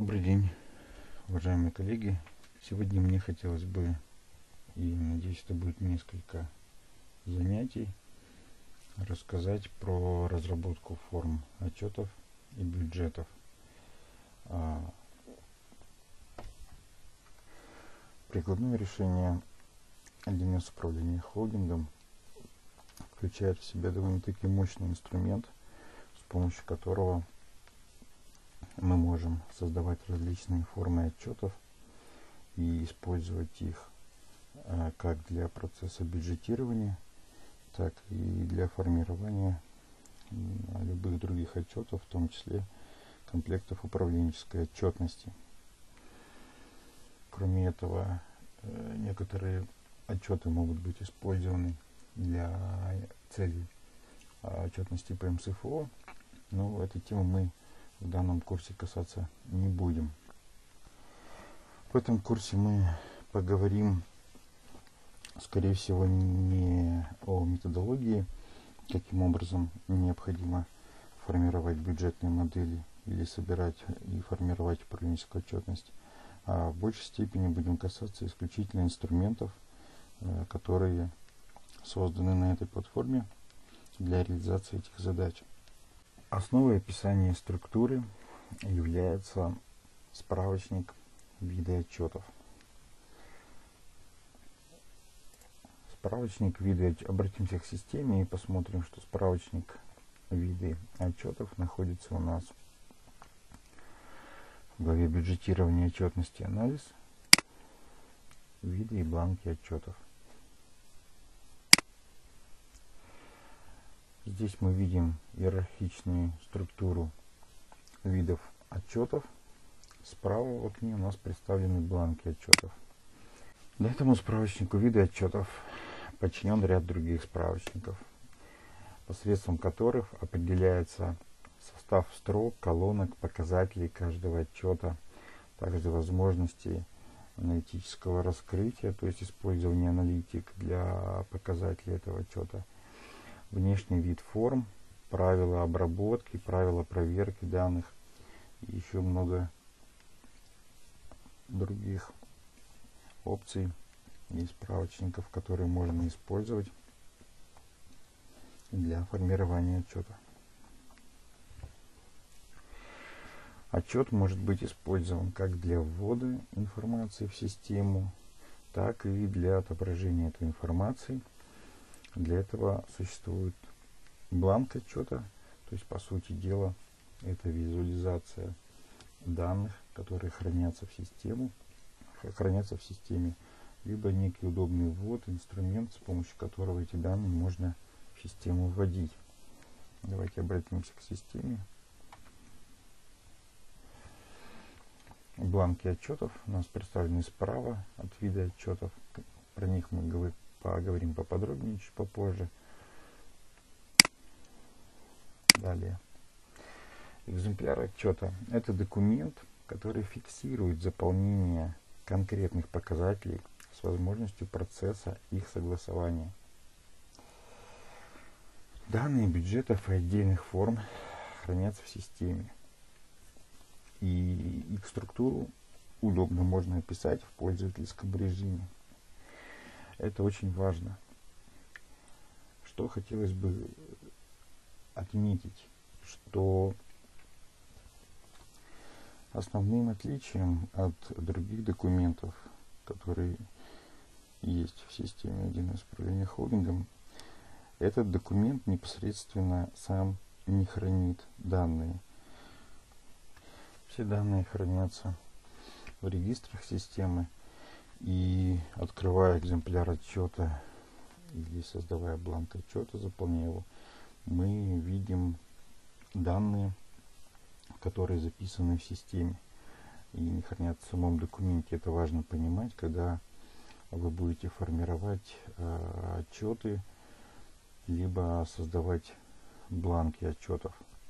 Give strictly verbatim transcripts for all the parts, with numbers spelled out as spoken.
Добрый день, уважаемые коллеги. Сегодня мне хотелось бы, и надеюсь, это будет несколько занятий, рассказать про разработку форм отчетов и бюджетов. Прикладное решение один эс управления холдингом включает в себя довольно-таки мощный инструмент, с помощью которого мы можем создавать различные формы отчетов и использовать их а, как для процесса бюджетирования, так и для формирования а, любых других отчетов, в том числе комплектов управленческой отчетности. Кроме этого, э, некоторые отчеты могут быть использованы для целей а, отчетности по эм эс эф о, но этой темы мы в данном курсе касаться не будем. В этом курсе мы поговорим, скорее всего, не о методологии, каким образом необходимо формировать бюджетные модели или собирать и формировать управленческую отчетность, а в большей степени будем касаться исключительно инструментов, которые созданы на этой платформе для реализации этих задач. Основой описания структуры является справочник вида отчетов. Справочник вида, обратимся к системе и посмотрим, что справочник виды отчетов находится у нас в главе бюджетирования, отчетности, анализ, виды и бланки отчетов. Здесь мы видим иерархичную структуру видов отчетов. Справа в окне у нас представлены бланки отчетов. Этому справочнику вида отчетов подчинен ряд других справочников, посредством которых определяется состав строк, колонок, показателей каждого отчета, также возможности аналитического раскрытия, то есть использования аналитик для показателей этого отчета, внешний вид форм, правила обработки, правила проверки данных и еще много других опций и справочников, которые можно использовать для формирования отчета. Отчет может быть использован как для ввода информации в систему, так и для отображения этой информации. Для этого существует бланк отчета, то есть, по сути дела, это визуализация данных, которые хранятся в систему, хранятся в системе, либо некий удобный ввод, инструмент, с помощью которого эти данные можно в систему вводить. Давайте обратимся к системе. Бланки отчетов у нас представлены справа от вида отчетов. Про них мы поговорим поподробнее чуть попозже. Далее. Экземпляр отчета – это документ, который фиксирует заполнение конкретных показателей с возможностью процесса их согласования. Данные бюджетов и отдельных форм хранятся в системе, и их структуру удобно можно описать в пользовательском режиме. Это очень важно. Что хотелось бы отметить, что основным отличием от других документов, которые есть в системе один эс управления холдингом, этот документ непосредственно сам не хранит данные. Все данные хранятся в регистрах системы, и открывая экземпляр отчета или создавая бланк отчета, заполняя его, мы видим данные, которые записаны в системе и не хранятся в самом документе. Это важно понимать, когда вы будете формировать э, отчеты, либо создавать бланки отчетов.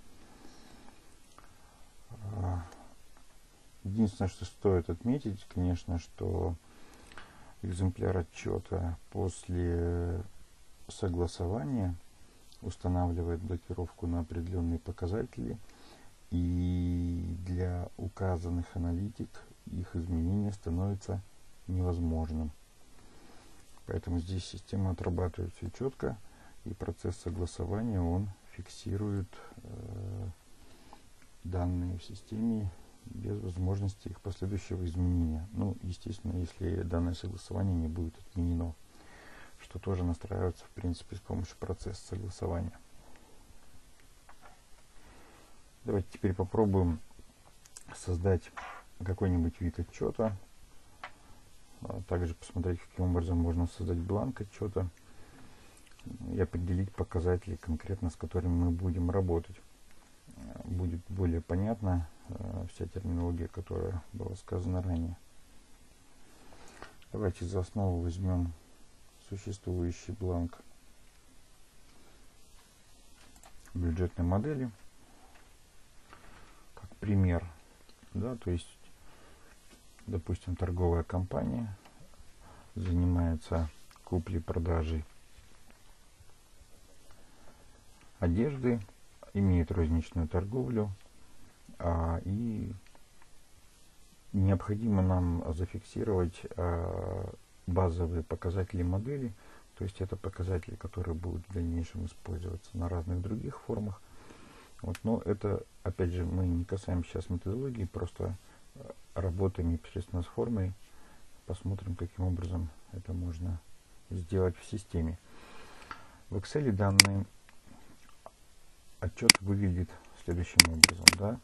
Единственное, что стоит отметить, конечно, что экземпляр отчета после согласования устанавливает блокировку на определенные показатели и для указанных аналитик их изменение становится невозможным. Поэтому здесь система отрабатывает все четко, и процесс согласования он фиксирует э, данные в системе без возможности их последующего изменения. Ну, естественно, если данное согласование не будет отменено, что тоже настраивается, в принципе, с помощью процесса согласования. Давайте теперь попробуем создать какой-нибудь вид отчета. А также посмотреть, каким образом можно создать бланк отчета и определить показатели, конкретно с которыми мы будем работать. Будет более понятна э, вся терминология, которая была сказана ранее. Давайте за основу возьмем существующий бланк бюджетной модели как пример. Да, то есть, допустим, торговая компания занимается куплей-продажей одежды, имеет розничную торговлю, а, и необходимо нам зафиксировать а, базовые показатели модели, то есть это показатели, которые будут в дальнейшем использоваться на разных других формах. Вот, но это, опять же, мы не касаемся сейчас методологии, просто работаем непосредственно с формой, посмотрим, каким образом это можно сделать в системе. В Excel данный отчет выглядит следующим образом. Да?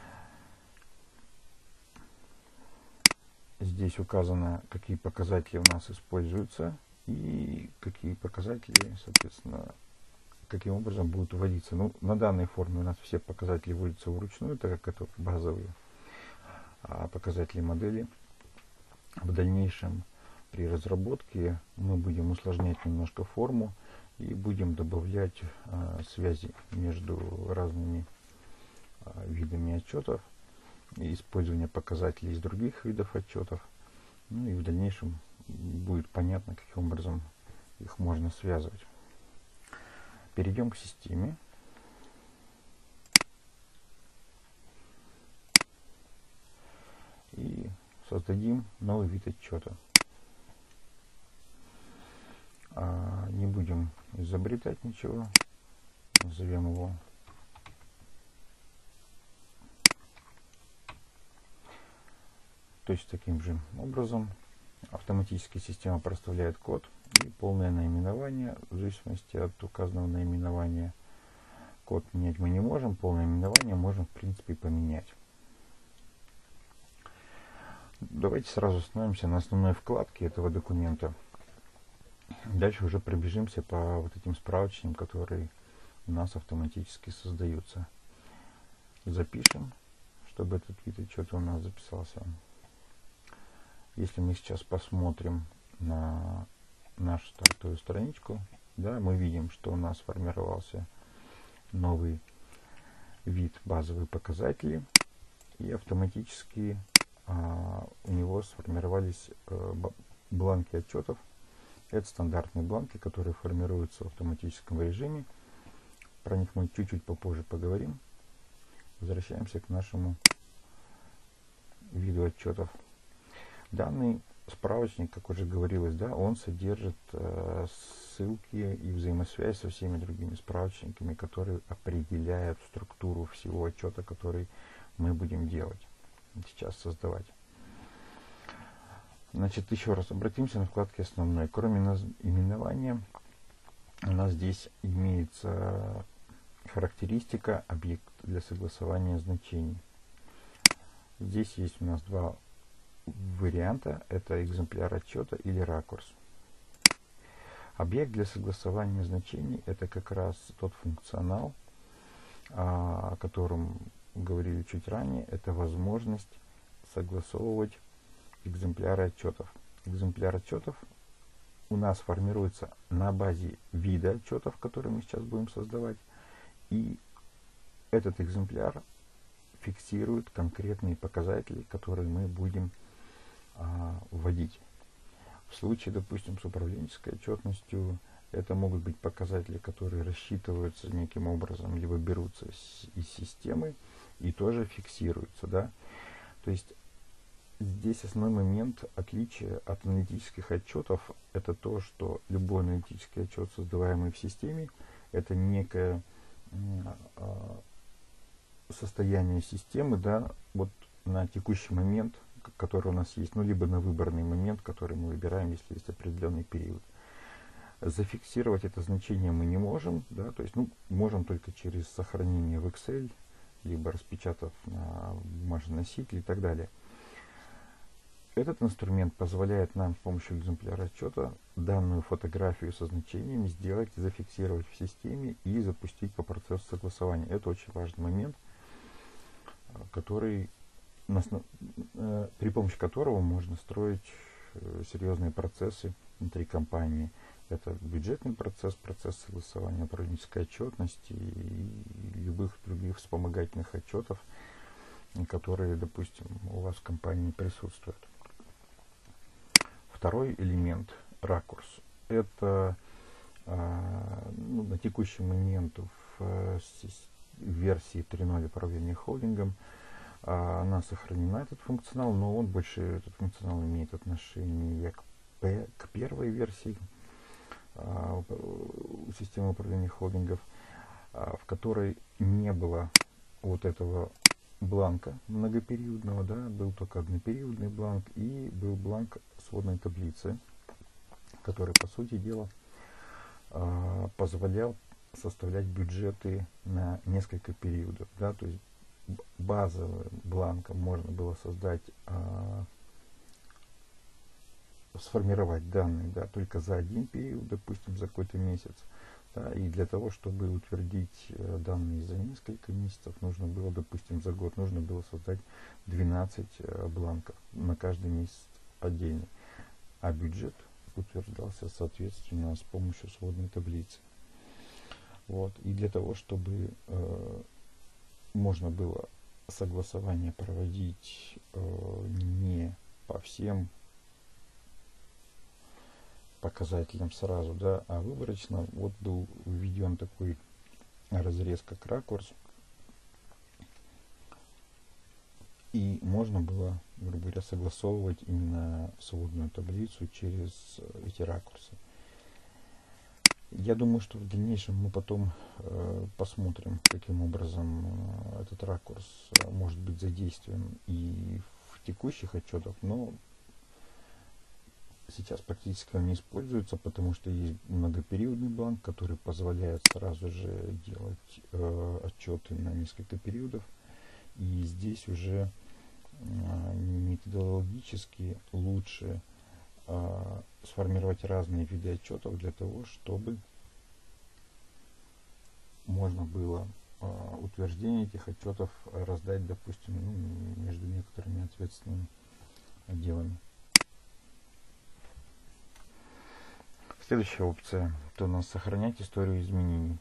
Здесь указано, какие показатели у нас используются и какие показатели, соответственно, каким образом будут вводиться. Ну, на данной форме у нас все показатели вводятся вручную, так как это базовые а, показатели модели. В дальнейшем при разработке мы будем усложнять немножко форму и будем добавлять а, связи между разными а, видами отчетов и использование показателей из других видов отчетов. Ну и в дальнейшем будет понятно, каким образом их можно связывать. Перейдем к системе. И создадим новый вид отчета. А, не будем изобретать ничего. Назовем его точно таким же образом. Автоматически система проставляет код и полное наименование. В зависимости от указанного наименования код менять мы не можем. Полное наименование можем, в принципе, поменять. Давайте сразу остановимся на основной вкладке этого документа. Дальше уже пробежимся по вот этим справочникам, которые у нас автоматически создаются. Запишем, чтобы этот вид отчета у нас записался. Если мы сейчас посмотрим на нашу стартовую страничку, да, мы видим, что у нас сформировался новый вид базовые показатели, и автоматически а, у него сформировались а, бланки отчетов. Это стандартные бланки, которые формируются в автоматическом режиме. Про них мы чуть-чуть попозже поговорим. Возвращаемся к нашему виду отчетов. Данный справочник, как уже говорилось, да, он содержит э, ссылки и взаимосвязь со всеми другими справочниками, которые определяют структуру всего отчета, который мы будем делать, сейчас создавать. Значит, еще раз обратимся на вкладке основной. Кроме именования, у нас здесь имеется характеристика объект для согласования значений. Здесь есть у нас два варианта. Это экземпляр отчета или ракурс. Объект для согласования значений — это как раз тот функционал, о котором говорили чуть ранее. Это возможность согласовывать экземпляры отчетов. Экземпляр отчетов у нас формируется на базе вида отчетов, которые мы сейчас будем создавать. И этот экземпляр фиксирует конкретные показатели, которые мы будем а, вводить. В случае, допустим, с управленческой отчетностью Это могут быть показатели, которые рассчитываются неким образом, либо берутся из системы и тоже фиксируются. Да? То есть здесь основной момент отличия от аналитических отчетов — это то, что любой аналитический отчет, создаваемый в системе, это некое состояние системы, да, вот на текущий момент, который у нас есть, ну, либо на выбранный момент, который мы выбираем, если есть определенный период. Зафиксировать это значение мы не можем, да, то есть, ну, можем только через сохранение в Excel, либо распечатав на бумажный носитель и так далее. Этот инструмент позволяет нам с помощью экземпляра отчета данную фотографию со значениями сделать, зафиксировать в системе и запустить по процессу согласования. Это очень важный момент, который, при помощи которого можно строить серьезные процессы внутри компании. Это бюджетный процесс, процесс согласования управленческой отчетности и любых других вспомогательных отчетов, которые, допустим, у вас в компании присутствуют. Второй элемент — ракурс. Это ну, на текущий момент в версии три ноль управления холдингом она сохранена, этот функционал, но он больше, этот функционал имеет отношение к, к первой версии системы управления холдингов, в которой не было вот этого бланка многопериодного, да, был только однопериодный бланк и был бланк сводной таблицы, который, по сути дела, позволял составлять бюджеты на несколько периодов, да, то есть базовым бланком можно было создать, а, сформировать данные, да, только за один период, допустим, за какой-то месяц, да, и для того, чтобы утвердить э, данные за несколько месяцев, нужно было, допустим, за год, нужно было создать двенадцать э, бланков на каждый месяц отдельно, а бюджет утверждался, соответственно, с помощью сводной таблицы. Вот. И для того, чтобы э, можно было согласование проводить э, не по всем показателям сразу, да, а выборочно, вот был введен такой разрез, как ракурс, и можно было, грубо говоря, согласовывать именно сводную таблицу через эти ракурсы. Я думаю, что в дальнейшем мы потом э, посмотрим, каким образом э, этот ракурс э, может быть задействован и в текущих отчетах, но сейчас практически он не используется, потому что есть многопериодный бланк, который позволяет сразу же делать э, отчеты на несколько периодов. И здесь уже э, методологически лучше э, сформировать разные виды отчетов для того, чтобы можно было э, утверждение этих отчетов раздать, допустим, ну, между некоторыми ответственными отделами. Следующая опция — это у нас сохранять историю изменений.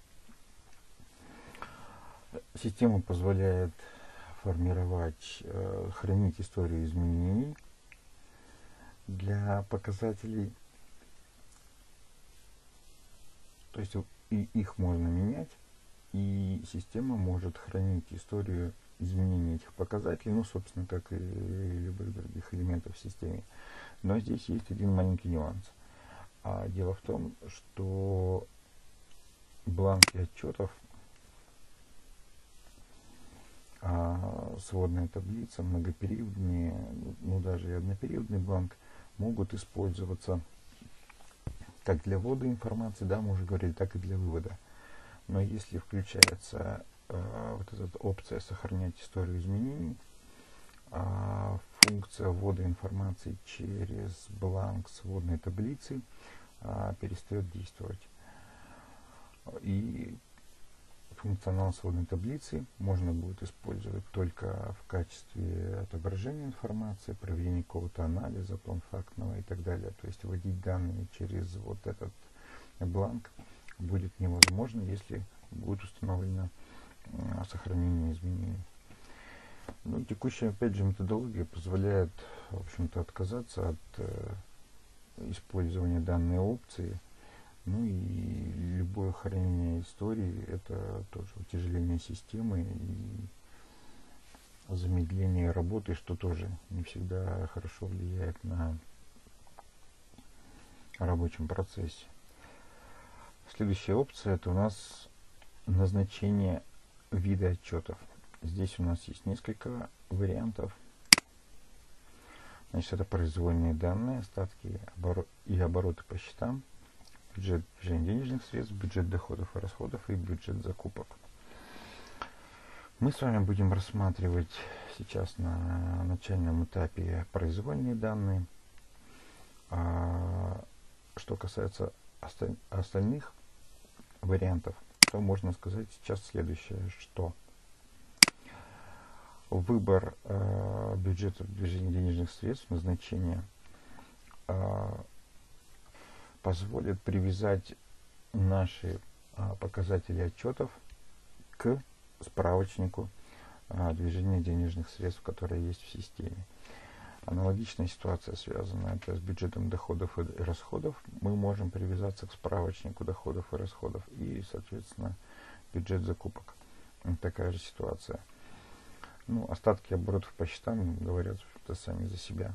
Система позволяет формировать, э, хранить историю изменений для показателей. То есть и их можно менять, и система может хранить историю изменений этих показателей, ну, собственно, как и любых других элементов в системе. Но здесь есть один маленький нюанс. А дело в том, что бланки отчетов, а сводная таблица, многопериодные, ну даже и однопериодный бланк могут использоваться как для ввода информации, да, мы уже говорили, так и для вывода. Но если включается э, вот эта опция «Сохранять историю изменений», э, функция ввода информации через бланк сводной таблицы э, перестает действовать. И функционал сводной таблицы можно будет использовать только в качестве отображения информации, проведения какого-то анализа, план фактного и так далее. То есть вводить данные через вот этот бланк будет невозможно, если будет установлено э, сохранение изменений. Ну, текущая, опять же, методология позволяет, в общем-то, отказаться от э, использования данной опции, Ну и любое хранение истории — это тоже утяжеление системы и замедление работы, что тоже не всегда хорошо влияет на рабочем процессе. Следующая опция — это у нас назначение вида отчетов. Здесь у нас есть несколько вариантов. Значит, это произвольные данные, остатки оборот, и обороты по счетам, бюджет движения денежных средств, бюджет доходов и расходов и бюджет закупок. Мы с вами будем рассматривать сейчас на начальном этапе произвольные данные. А что касается осталь- остальных вариантов, то можно сказать сейчас следующее, что выбор э, бюджета движения денежных средств, назначения э, позволит привязать наши э, показатели отчетов к справочнику э, движения денежных средств, которые есть в системе. Аналогичная ситуация связана это с бюджетом доходов и расходов. Мы можем привязаться к справочнику доходов и расходов и, соответственно, бюджет закупок. Такая же ситуация. Ну, остатки оборотов по счетам говорят это сами за себя.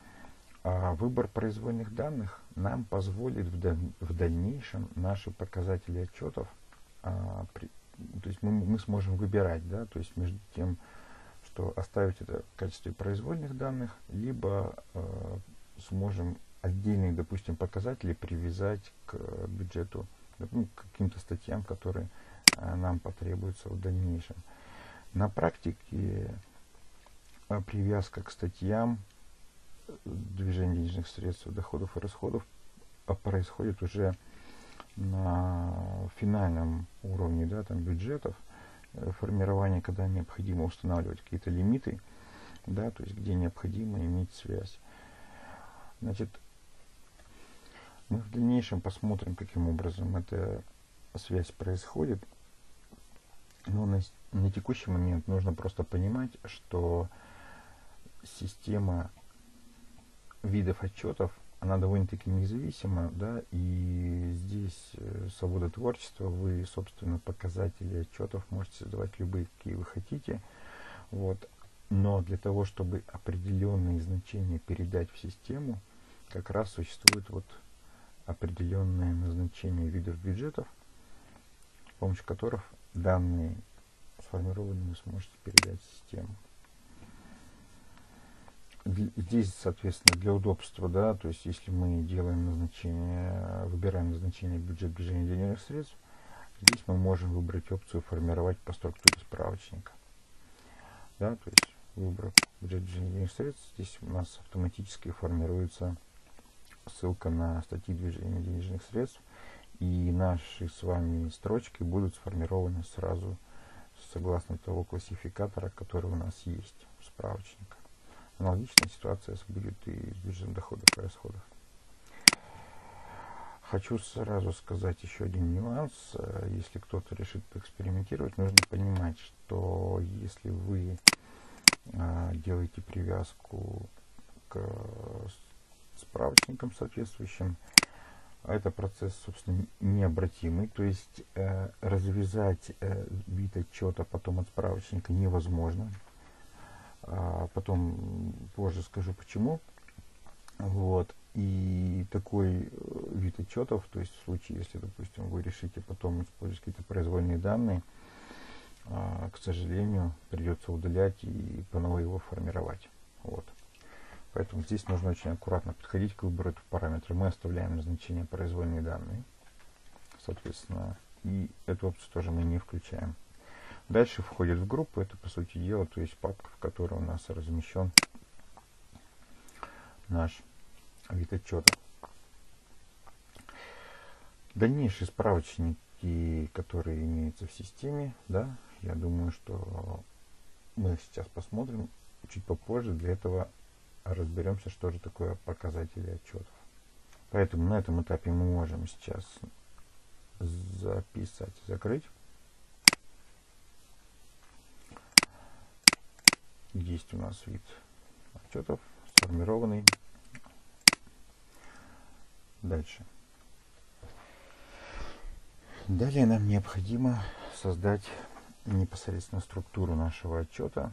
А выбор произвольных данных нам позволит в, даль в дальнейшем наши показатели отчетов, а, при, то есть мы, мы сможем выбирать, да, то есть между тем, что оставить это в качестве произвольных данных, либо э, сможем отдельные, допустим, показатели привязать к бюджету, ну, к каким-то статьям, которые э, нам потребуются в дальнейшем. На практике э, привязка к статьям движения денежных средств, доходов и расходов э, происходит уже на финальном уровне, да, там, бюджетов, формирование, когда необходимо устанавливать какие-то лимиты, да, то есть где необходимо иметь связь. Значит, мы в дальнейшем посмотрим, каким образом эта связь происходит. Но на, на текущий момент нужно просто понимать, что система видов отчетов, она довольно-таки независима, да, и здесь э, свобода творчества, вы, собственно, показатели отчетов можете создавать любые, какие вы хотите, вот, но для того, чтобы определенные значения передать в систему, как раз существует вот определенное назначение видов бюджетов, с помощью которых данные сформированные вы сможете передать в систему. Здесь, соответственно, для удобства, да, то есть если мы делаем назначение, выбираем назначение бюджет движения денежных средств, здесь мы можем выбрать опцию формировать по структуре справочника. Да, то есть выбрав бюджет движения денежных средств, здесь у нас автоматически формируется ссылка на статьи движения денежных средств, и наши с вами строчки будут сформированы сразу согласно того классификатора, который у нас есть в справочнике. Аналогичная ситуация будет и с бюджетом доходов и расходов. Хочу сразу сказать еще один нюанс. Если кто-то решит поэкспериментировать, нужно понимать, что если вы а, делаете привязку к справочникам соответствующим, это процесс, собственно, необратимый. То есть э, развязать э, вид отчета потом от справочника невозможно. А потом позже скажу почему. Вот. И такой вид отчетов, то есть в случае, если, допустим, вы решите потом использовать какие-то произвольные данные, а, к сожалению, придется удалять и по новой его формировать. Вот. Поэтому здесь нужно очень аккуратно подходить к выбору этого параметра. Мы оставляем назначение произвольные данные, соответственно, и эту опцию тоже мы не включаем. Дальше входит в группу, это по сути дела, то есть папка, в которой у нас размещен наш вид отчета. Дальнейшие справочники, которые имеются в системе, да, я думаю, что мы сейчас посмотрим чуть попозже. Для этого разберемся, что же такое показатели отчетов. Поэтому на этом этапе мы можем сейчас записать, закрыть. Есть у нас вид отчетов, сформированный. Дальше. Далее нам необходимо создать непосредственно структуру нашего отчета.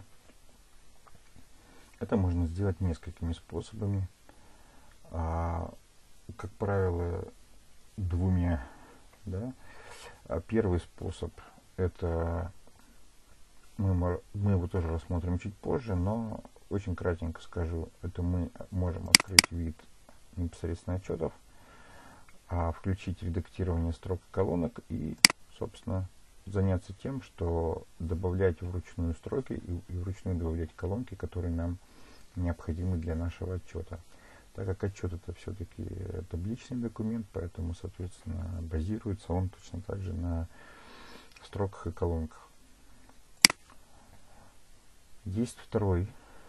Это можно сделать несколькими способами. А, как правило, двумя. Да? А первый способ — это мы, мы его тоже рассмотрим чуть позже, но очень кратенько скажу. Это мы можем открыть вид непосредственно отчетов, а включить редактирование строк и колонок и, собственно, заняться тем, что добавлять вручную строки и, и вручную добавлять колонки, которые нам необходимы для нашего отчета. Так как отчет — это все-таки табличный документ, поэтому, соответственно, базируется он точно так же на строках и колонках. Есть второй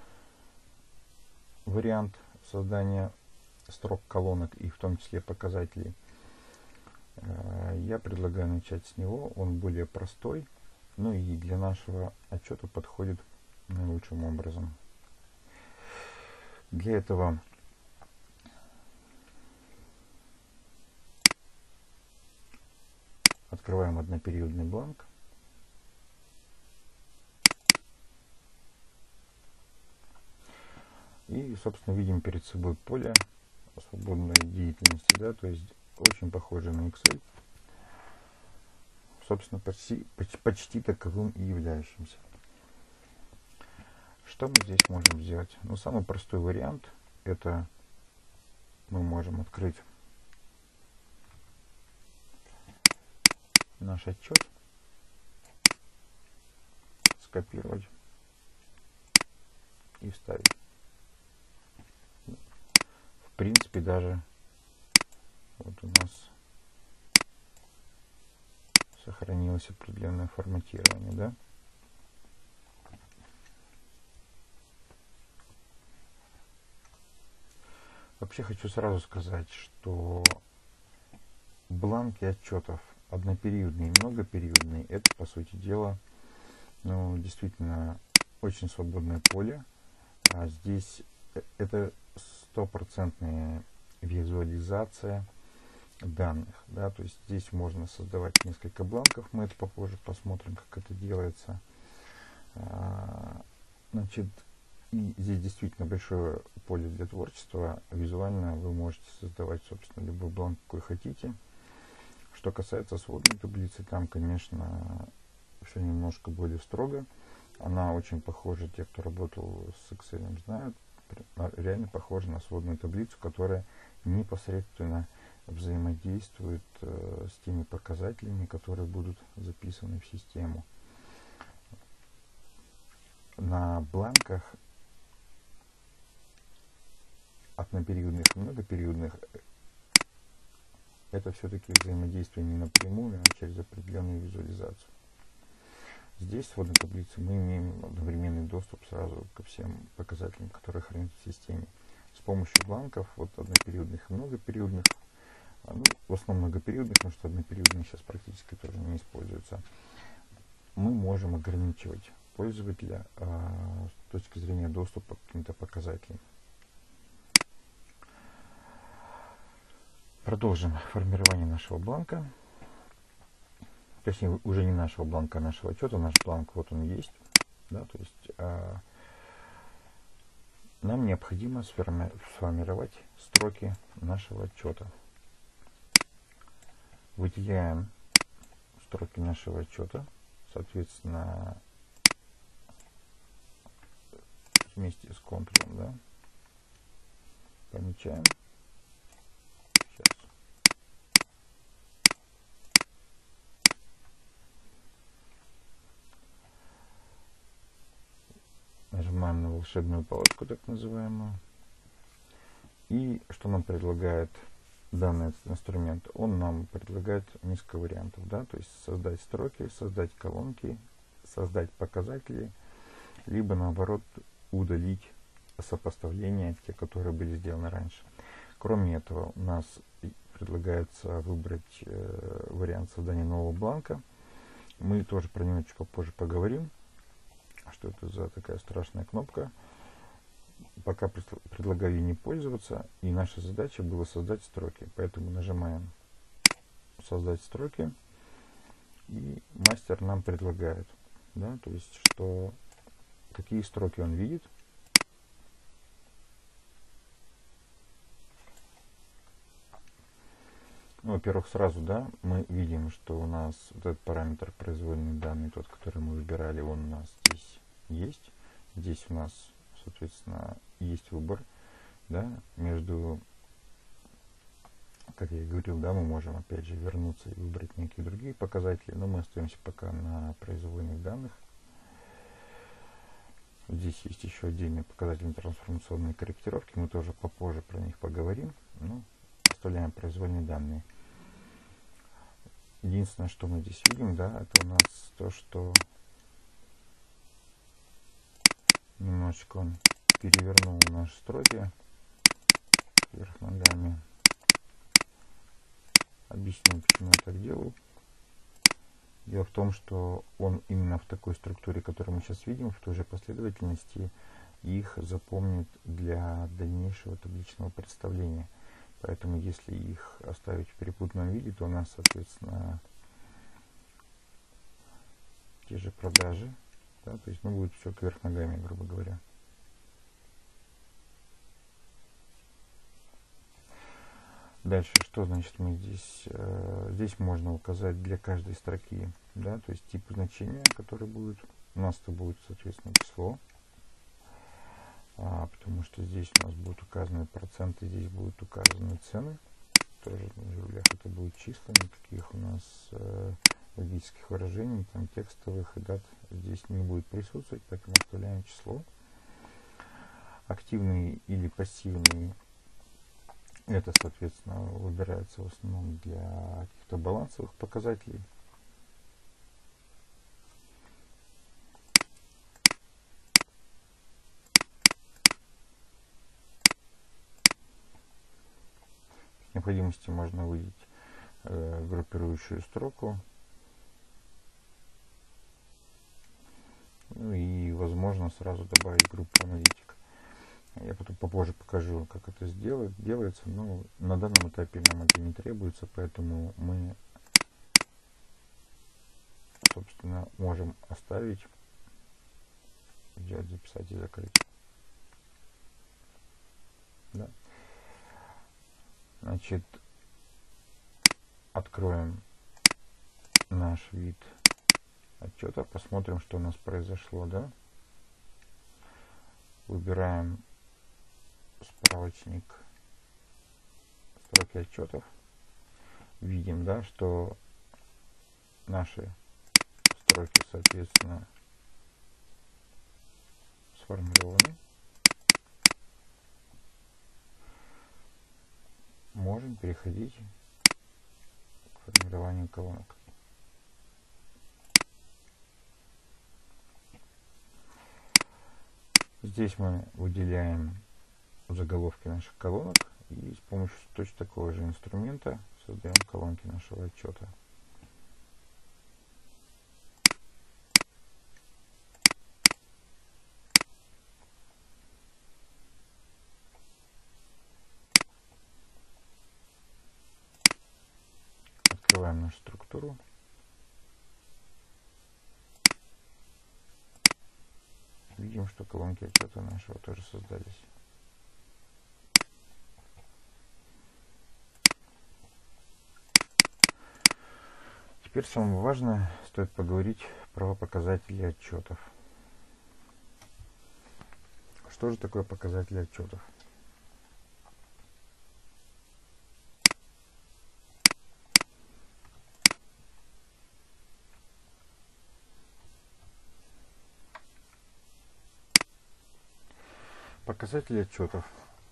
вариант создания строк, колонок и в том числе показателей. Я предлагаю начать с него. Он более простой, ну и для нашего отчета подходит наилучшим образом. Для этого открываем однопериодный бланк. И, собственно, видим перед собой поле свободной деятельности, да, то есть очень похоже на Excel, собственно, почти, почти, почти таковым и являющимся. Что мы здесь можем сделать? Ну, самый простой вариант — это мы можем открыть наш отчет, скопировать и вставить. В принципе, даже вот у нас сохранилось определенное форматирование, да? Вообще хочу сразу сказать, что бланки отчетов однопериодные и многопериодные — это, по сути дела, ну, действительно очень свободное поле. А здесь это стопроцентная визуализация данных, да, то есть здесь можно создавать несколько бланков, мы это попозже посмотрим, как это делается. Значит, и здесь действительно большое поле для творчества. Визуально вы можете создавать, собственно, любой бланк, какой хотите. Что касается сводной таблицы, там, конечно, все немножко более строго. Она очень похожа, те, кто работал с Excel, знают, реально похожа на сводную таблицу, которая непосредственно взаимодействует э, с теми показателями, которые будут записаны в систему. На бланках однопериодных и многопериодных это все-таки взаимодействие не напрямую, а через определенную визуализацию. Здесь в сводной таблице мы имеем одновременный доступ сразу ко всем показателям, которые хранятся в системе. С помощью бланков, вот однопериодных и многопериодных, ну, в основном многопериодных, потому что однопериодные сейчас практически тоже не используются, мы можем ограничивать пользователя э, с точки зрения доступа к каким-то показателям. Продолжим формирование нашего бланка. Точнее, уже не нашего бланка, а нашего отчета. Наш бланк, вот он есть. Да, то есть э, нам необходимо сформи сформировать строки нашего отчета. Выделяем строки нашего отчета, соответственно, вместе с контуром, да, помечаем. Сейчас. Нажимаем на волшебную палочку, так называемую. И что нам предлагает данный инструмент? Он нам предлагает несколько вариантов, да, то есть создать строки, создать колонки, создать показатели, либо наоборот удалить сопоставления, те, которые были сделаны раньше. Кроме этого, у нас предлагается выбрать э, вариант создания нового бланка. Мы тоже про него чуть попозже поговорим, что это за такая страшная кнопка. Пока предлагаю ей не пользоваться, и наша задача была создать строки. Поэтому нажимаем «Создать строки». И мастер нам предлагает, да, то есть, что какие строки он видит. Ну, во-первых, сразу, да, мы видим, что у нас вот этот параметр произвольный данный, тот, который мы выбирали, он у нас здесь есть. Здесь у нас, соответственно, есть выбор, да, между, как я и говорил, да, мы можем опять же вернуться и выбрать некие другие показатели, но мы остаемся пока на произвольных данных. Здесь есть еще отдельные показатели трансформационной корректировки, мы тоже попозже про них поговорим. Ну, оставляем произвольные данные. Единственное, что мы здесь видим, да, это у нас то, что немножечко он перевернул наши строки вверх ногами. Объясню, почему я так делаю. Дело в том, что он именно в такой структуре, которую мы сейчас видим, в той же последовательности, их запомнит для дальнейшего табличного представления. Поэтому, если их оставить в перепутанном виде, то у нас, соответственно, те же продажи, да, то есть, ну, будет все кверх ногами, грубо говоря. Дальше, что значит мы здесь? Э, здесь можно указать для каждой строки, да, то есть тип значения, который будет. У нас это будет, соответственно, число. А, потому что здесь у нас будут указаны проценты, здесь будут указаны цены. Тоже на рублях это будет числа, никаких у нас э, логических выражений, там текстовых и дат здесь не будет присутствовать, поэтому оставляем число. Активный или пассивный, это, соответственно, выбирается в основном для каких-то балансовых показателей. По необходимости можно выделить э, группирующую строку. Ну и, возможно, сразу добавить группу аналитик. Я потом попозже покажу, как это сделать, делается, но на данном этапе нам это не требуется, поэтому мы, собственно, можем оставить, сделать, записать и закрыть. Да. Значит, откроем наш вид отчета, посмотрим, что у нас произошло, да. Выбираем справочник строки отчетов. Видим, да, что наши строки, соответственно, сформированы. Можем переходить к формированию колонок. Здесь мы выделяем заголовки наших колонок и с помощью точно такого же инструмента создаем колонки нашего отчета. Открываем нашу структуру. Видим, что колонки отчета нашего тоже создались. Теперь самое важное, стоит поговорить про показатели отчетов. Что же такое показатели отчетов? Показатели отчетов.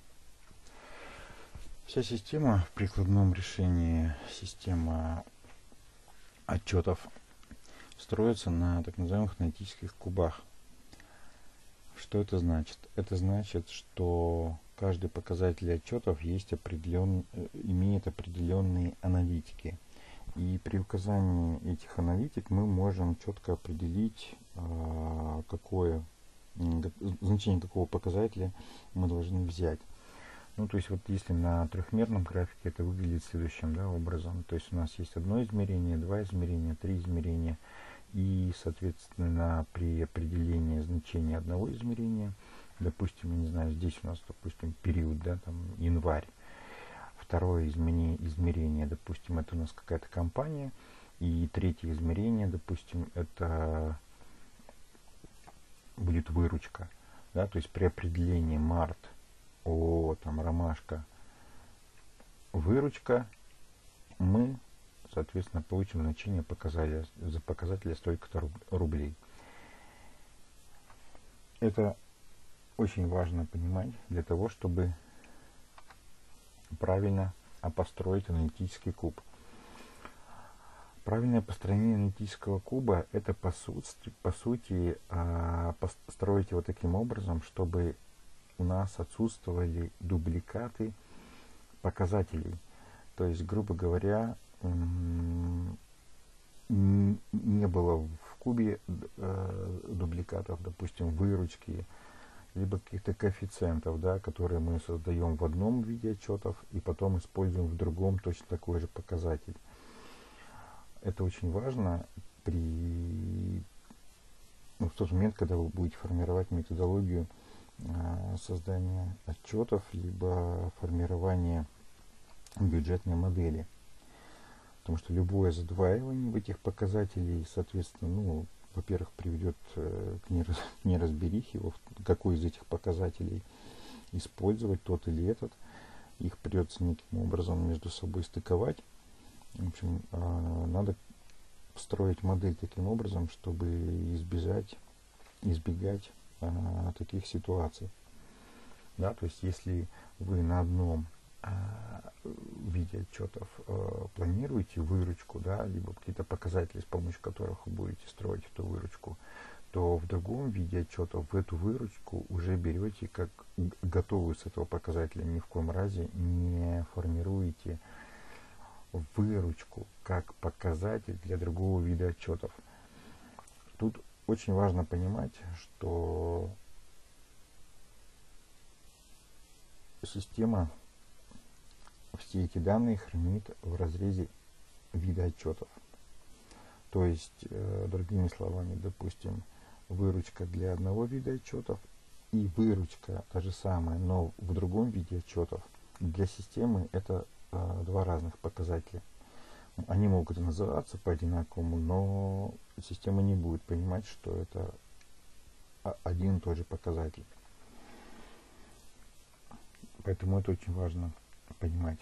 Вся система в прикладном решении, система отчетов, строится на так называемых аналитических кубах. Что это значит? Это значит, что каждый показатель отчетов есть определен, имеет определенные аналитики. И при указании этих аналитик мы можем четко определить, какое значение какого показателя мы должны взять. Ну, то есть вот если на трехмерном графике это выглядит следующим, да, образом. То есть у нас есть одно измерение, два измерения, три измерения. И, соответственно, при определении значения одного измерения, допустим, я не знаю, здесь у нас, допустим, период, да, там, январь. Второе измерение, измерение, допустим, это у нас какая-то компания. И третье измерение, допустим, это будет выручка. Да, то есть при определении март, о, там, ромашка, выручка, мы, соответственно, получим значение показателя, за показателя столько-то рублей. Это очень важно понимать для того, чтобы правильно построить аналитический куб. Правильное построение аналитического куба — это по сути, по сути построить его таким образом, чтобы у нас отсутствовали дубликаты показателей. То есть, грубо говоря, не было в кубе дубликатов, допустим, выручки, либо каких-то коэффициентов, да, которые мы создаем в одном виде отчетов и потом используем в другом точно такой же показатель. Это очень важно при, ну, в тот момент, когда вы будете формировать методологию э, создания отчетов, либо формирования бюджетной модели. Потому что любое задваивание в этих показателей, соответственно, ну, во-первых, приведет э, к нераз, неразберихе, какой из этих показателей использовать, тот или этот. Их придется неким образом между собой стыковать. В общем, э, надо строить модель таким образом, чтобы избежать, избегать э, таких ситуаций. Да, то есть, если вы на одном э, виде отчетов э, планируете выручку, да, либо какие-то показатели, с помощью которых вы будете строить эту выручку, то в другом виде отчетов в эту выручку уже берете как готовую с этого показателя, ни в коем разе не формируете выручку как показатель для другого вида отчетов. Тут очень важно понимать, что система все эти данные хранит в разрезе вида отчетов. То есть, э, другими словами, допустим, выручка для одного вида отчетов и выручка та же самая, но в другом виде отчетов. Для системы это э, два разных показателя. Они могут называться по-одинаковому, но система не будет понимать, что это один и тот же показатель. Поэтому это очень важно понимать.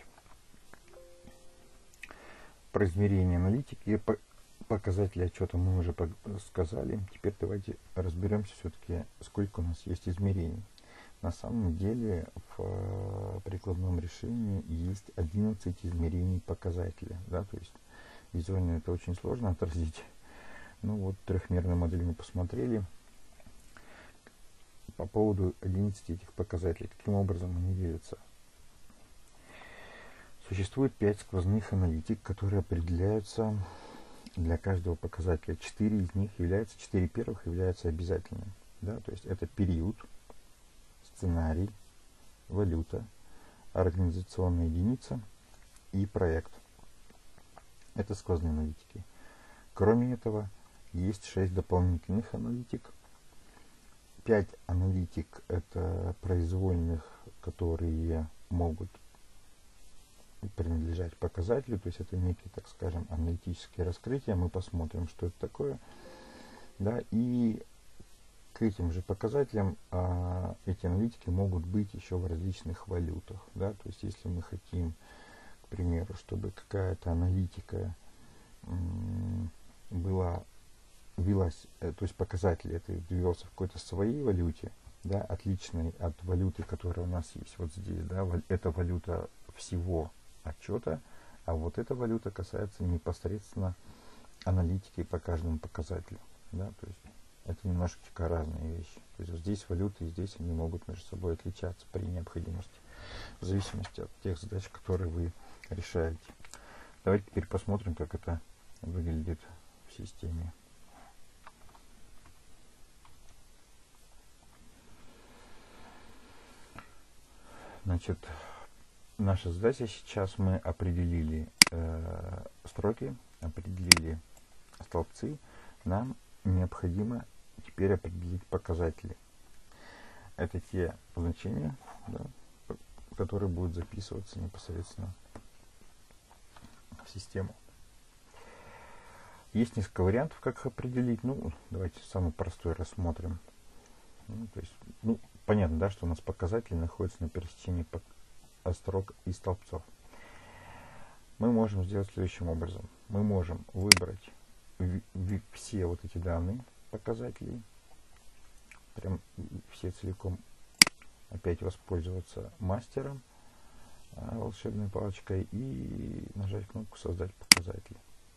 Про измерение аналитики и показатели отчета мы уже сказали. Теперь давайте разберемся все-таки, сколько у нас есть измерений. На самом деле в прикладном решении есть одиннадцать измерений показателя. Да, то есть визуально это очень сложно отразить. Ну вот трехмерную модель мы посмотрели. По поводу одиннадцати этих показателей, каким образом они делятся. Существует пять сквозных аналитик, которые определяются для каждого показателя. Четыре из них являются, четыре первых являются обязательными. Да, то есть это период, сценарий, валюта, организационная единица и проект. Это сквозные аналитики. Кроме этого, есть шесть дополнительных аналитик. пять аналитик — это произвольных, которые могут принадлежать показателю, то есть это некие, так скажем, аналитические раскрытия. Мы посмотрим, что это такое. Да, и к этим же показателям а, эти аналитики могут быть еще в различных валютах. Да, то есть если мы хотим, к примеру, чтобы какая-то аналитика м, была велась, то есть показатель это велся в какой-то своей валюте, да, отличной от валюты, которая у нас есть вот здесь, да, это валюта всего отчета, а вот эта валюта касается непосредственно аналитики по каждому показателю, да, то есть это немножечко разные вещи. То есть вот здесь валюты и здесь они могут между собой отличаться при необходимости, в зависимости от тех задач, которые вы решаете. Давайте теперь посмотрим, как это выглядит в системе. Значит, наша задача сейчас, мы определили э, строки, определили столбцы. Нам необходимо теперь определить показатели. Это те значения, да, которые будут записываться непосредственно в систему. Есть несколько вариантов, как их определить. Ну, давайте самый простой рассмотрим. Ну, то есть, ну, понятно, да, что у нас показатели находятся на пересечении строк и столбцов. Мы можем сделать следующим образом. Мы можем выбрать все вот эти данные показателей, прям все целиком, опять воспользоваться мастером, волшебной палочкой, и нажать кнопку «Создать показатели».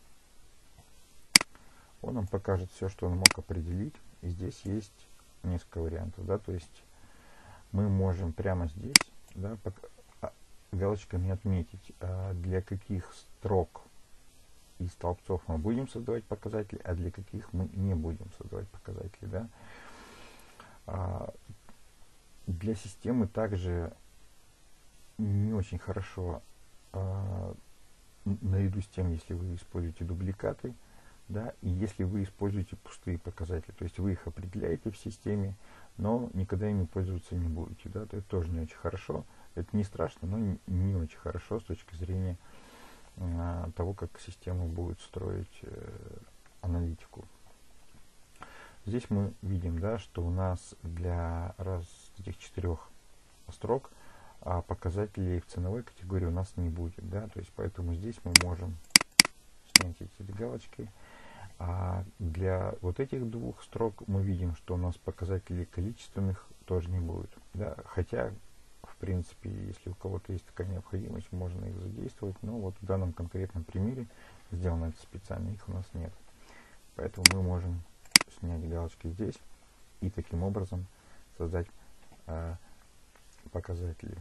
Он нам покажет все, что он мог определить. И здесь есть несколько вариантов, да, то есть мы можем прямо здесь, да, галочками отметить, для каких строк и столбцов мы будем создавать показатели, а для каких мы не будем создавать показатели, да. Для системы также не очень хорошо, наряду с тем, если вы используете дубликаты, да, и если вы используете пустые показатели, то есть вы их определяете в системе, но никогда ими пользоваться не будете, да, то это тоже не очень хорошо. Это не страшно, но не, не очень хорошо с точки зрения э, того, как система будет строить э, аналитику. Здесь мы видим, да, что у нас для раз этих четырех строк а показателей в ценовой категории у нас не будет, да, то есть поэтому здесь мы можем снять эти галочки. А для вот этих двух строк мы видим, что у нас показателей количественных тоже не будет, да, хотя в принципе, если у кого-то есть такая необходимость, можно их задействовать, но вот в данном конкретном примере сделано это специально, их у нас нет. Поэтому мы можем снять галочки здесь и таким образом создать э, показатели.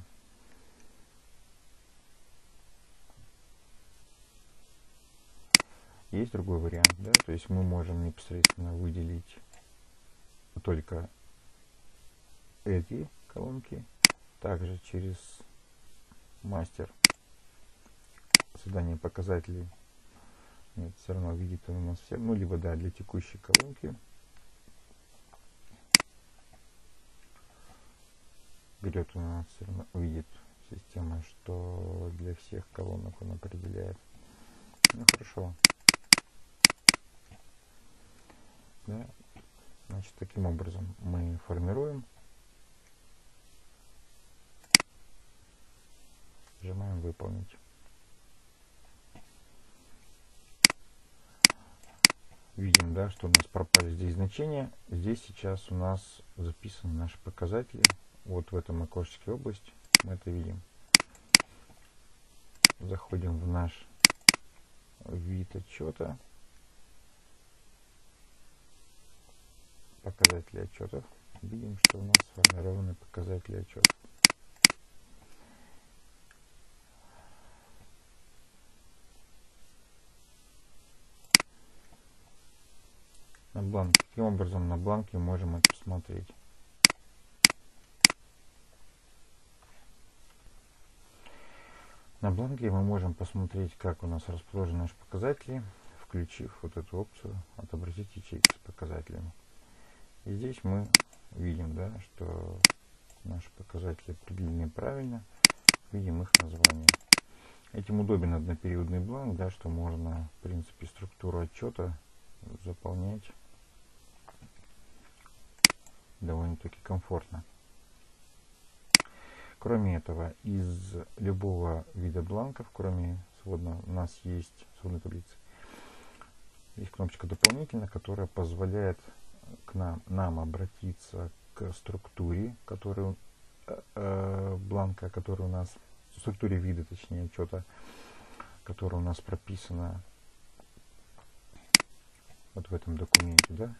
Есть другой вариант, да, то есть мы можем непосредственно выделить только эти колонки, также через мастер создания показателей. Нет, все равно видит он у нас все, ну либо да, для текущей колонки берет у нас, все равно видит система, что для всех колонок он определяет. Ну хорошо. Да. Значит, таким образом мы формируем, нажимаем выполнить. Видим, да, что у нас пропали здесь значения. Здесь сейчас у нас записаны наши показатели. Вот в этом окошечке область мы это видим. Заходим в наш вид отчета. Показатели отчетов. Видим, что у нас сформированы показатели отчетов. На бланке. Таким образом, на бланке можем это посмотреть. На бланке мы можем посмотреть, как у нас расположены наши показатели, включив вот эту опцию «Отобразить ячейки с показателями». И здесь мы видим, да, что наши показатели определены правильно, видим их название. Этим удобен однопериодный бланк, да, что можно, в принципе, структуру отчета заполнять довольно-таки комфортно. Кроме этого, из любого вида бланков, кроме сводного, у нас есть сводной таблицы, есть кнопочка «Дополнительно», которая позволяет к нам, нам обратиться к структуре, которую, э, бланка, который у нас, структуре вида, точнее, отчета, которая у нас прописана вот в этом документе, да.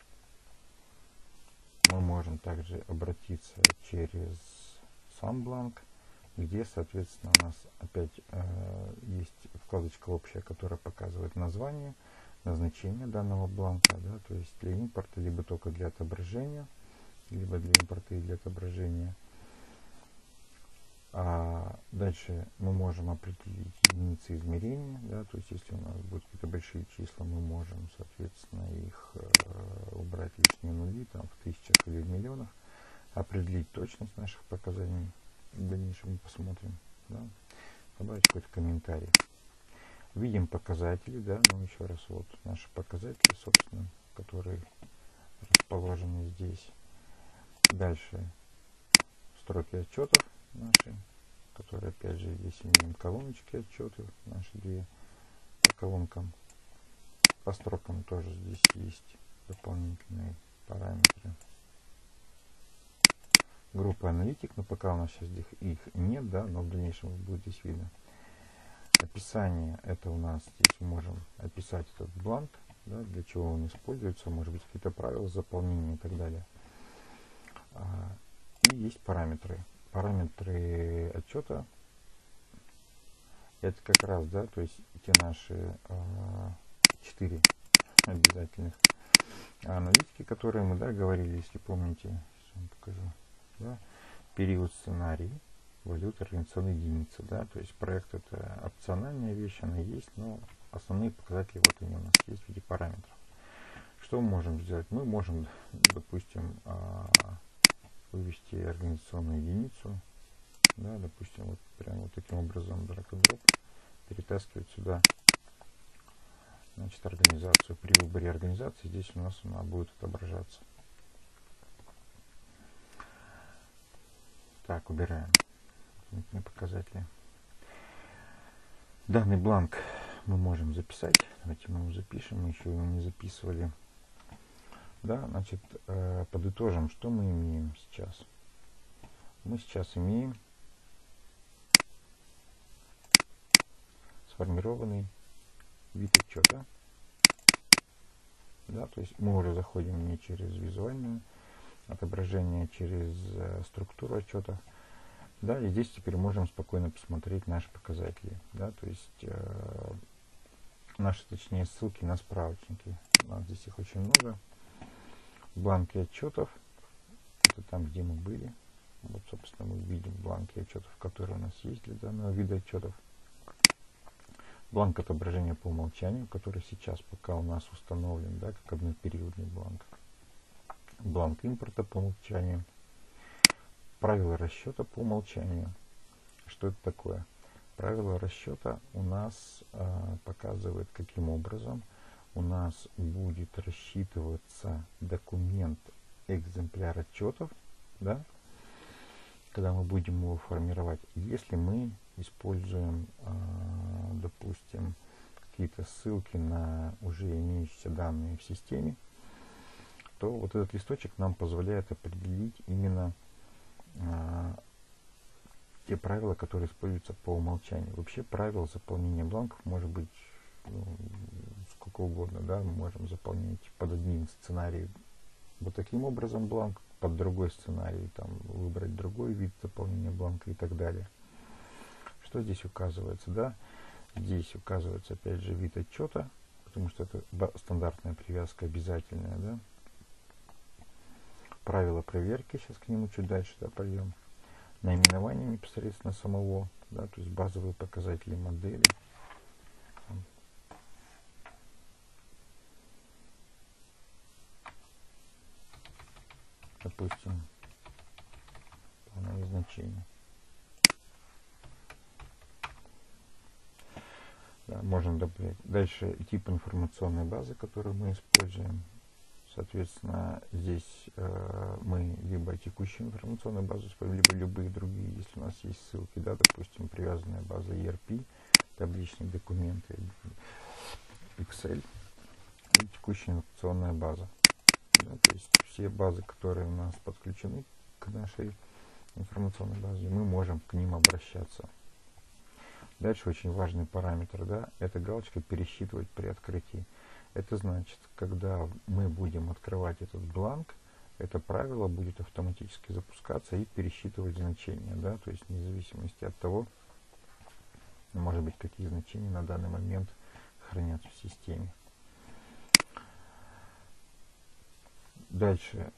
Мы можем также обратиться через сам бланк, где, соответственно, у нас опять э, есть вкладочка общая, которая показывает название, назначение данного бланка, да, то есть для импорта, либо только для отображения, либо для импорта и для отображения. А дальше мы можем определить единицы измерения, да, то есть если у нас будут какие-то большие числа, мы можем, соответственно, их э, убрать лишние нули там, в тысячах или в миллионах, определить точность наших показаний. В дальнейшем мы посмотрим, да, добавить какой-то комментарий. Видим показатели, да, ну еще раз, вот наши показатели, собственно, которые расположены здесь. Дальше строки отчетов наши, которые, опять же, здесь имеем колоночки отчетов, наши две по колонкам. По строкам тоже здесь есть дополнительные параметры. Группа аналитик, но пока у нас сейчас их, их нет, да, но в дальнейшем будет здесь видно. Описание, это у нас здесь можем описать этот бланк, да, для чего он используется, может быть какие-то правила заполнения и так далее. И есть параметры. Параметры отчета, это как раз, да, то есть те наши четыре э, обязательных аналитики, которые мы, да, говорили, если помните, сейчас вам покажу, да, период, сценарий, валюта, организационная единица, да, то есть проект это опциональная вещь, она есть, но основные показатели вот они у нас есть в виде параметров. Что мы можем сделать? Мы можем, допустим, вывести организационную единицу, да, допустим, вот прямо вот таким образом drag and drop, перетаскивать сюда, значит, организацию. При выборе организации здесь у нас она будет отображаться. Так, убираем показатели. Данный бланк мы можем записать. Давайте мы его запишем, мы еще его не записывали. Да, значит, э, подытожим, что мы имеем сейчас. Мы сейчас имеем сформированный вид отчета. Да, то есть мы уже заходим не через визуальное отображение, через э, структуру отчета. Да, и здесь теперь можем спокойно посмотреть наши показатели. Да, то есть э, наши, точнее, ссылки на справочники. У нас здесь их очень много. Бланки отчетов. Это там, где мы были. Вот, собственно, мы видим бланки отчетов, которые у нас есть для данного вида отчетов. Бланк отображения по умолчанию, который сейчас пока у нас установлен, да, как однопериодный бланк. Бланк импорта по умолчанию. Правила расчета по умолчанию. Что это такое? Правило расчета у нас э, показывает, каким образом у нас будет рассчитываться документ экземпляр отчетов, да, когда мы будем его формировать. Если мы используем, э, допустим, какие-то ссылки на уже имеющиеся данные в системе, то вот этот листочек нам позволяет определить именно э, те правила, которые используются по умолчанию. Вообще правил заполнения бланков может быть, ну, сколько угодно, да, мы можем заполнять под одним сценарием вот таким образом бланк, под другой сценарий там выбрать другой вид заполнения бланка и так далее. Что здесь указывается, да? Здесь указывается опять же вид отчета, потому что это стандартная привязка обязательная, да. Правила проверки, сейчас к нему чуть дальше, да, пойдем. Наименование непосредственно самого, да, то есть базовые показатели модели. Допустим, плановые значения. Да, можно добавить. Дальше тип информационной базы, которую мы используем. Соответственно, здесь э, мы либо текущую информационную базу используем, либо любые другие, если у нас есть ссылки, да, допустим, привязанная база и эр пи, табличные документы, Excel и текущая информационная база. Да, то есть все базы, которые у нас подключены к нашей информационной базе, мы можем к ним обращаться. Дальше очень важный параметр, да, это галочка «Пересчитывать при открытии». Это значит, когда мы будем открывать этот бланк, это правило будет автоматически запускаться и пересчитывать значения, да, то есть вне зависимости от того, может быть, какие значения на данный момент хранятся в системе. Дальше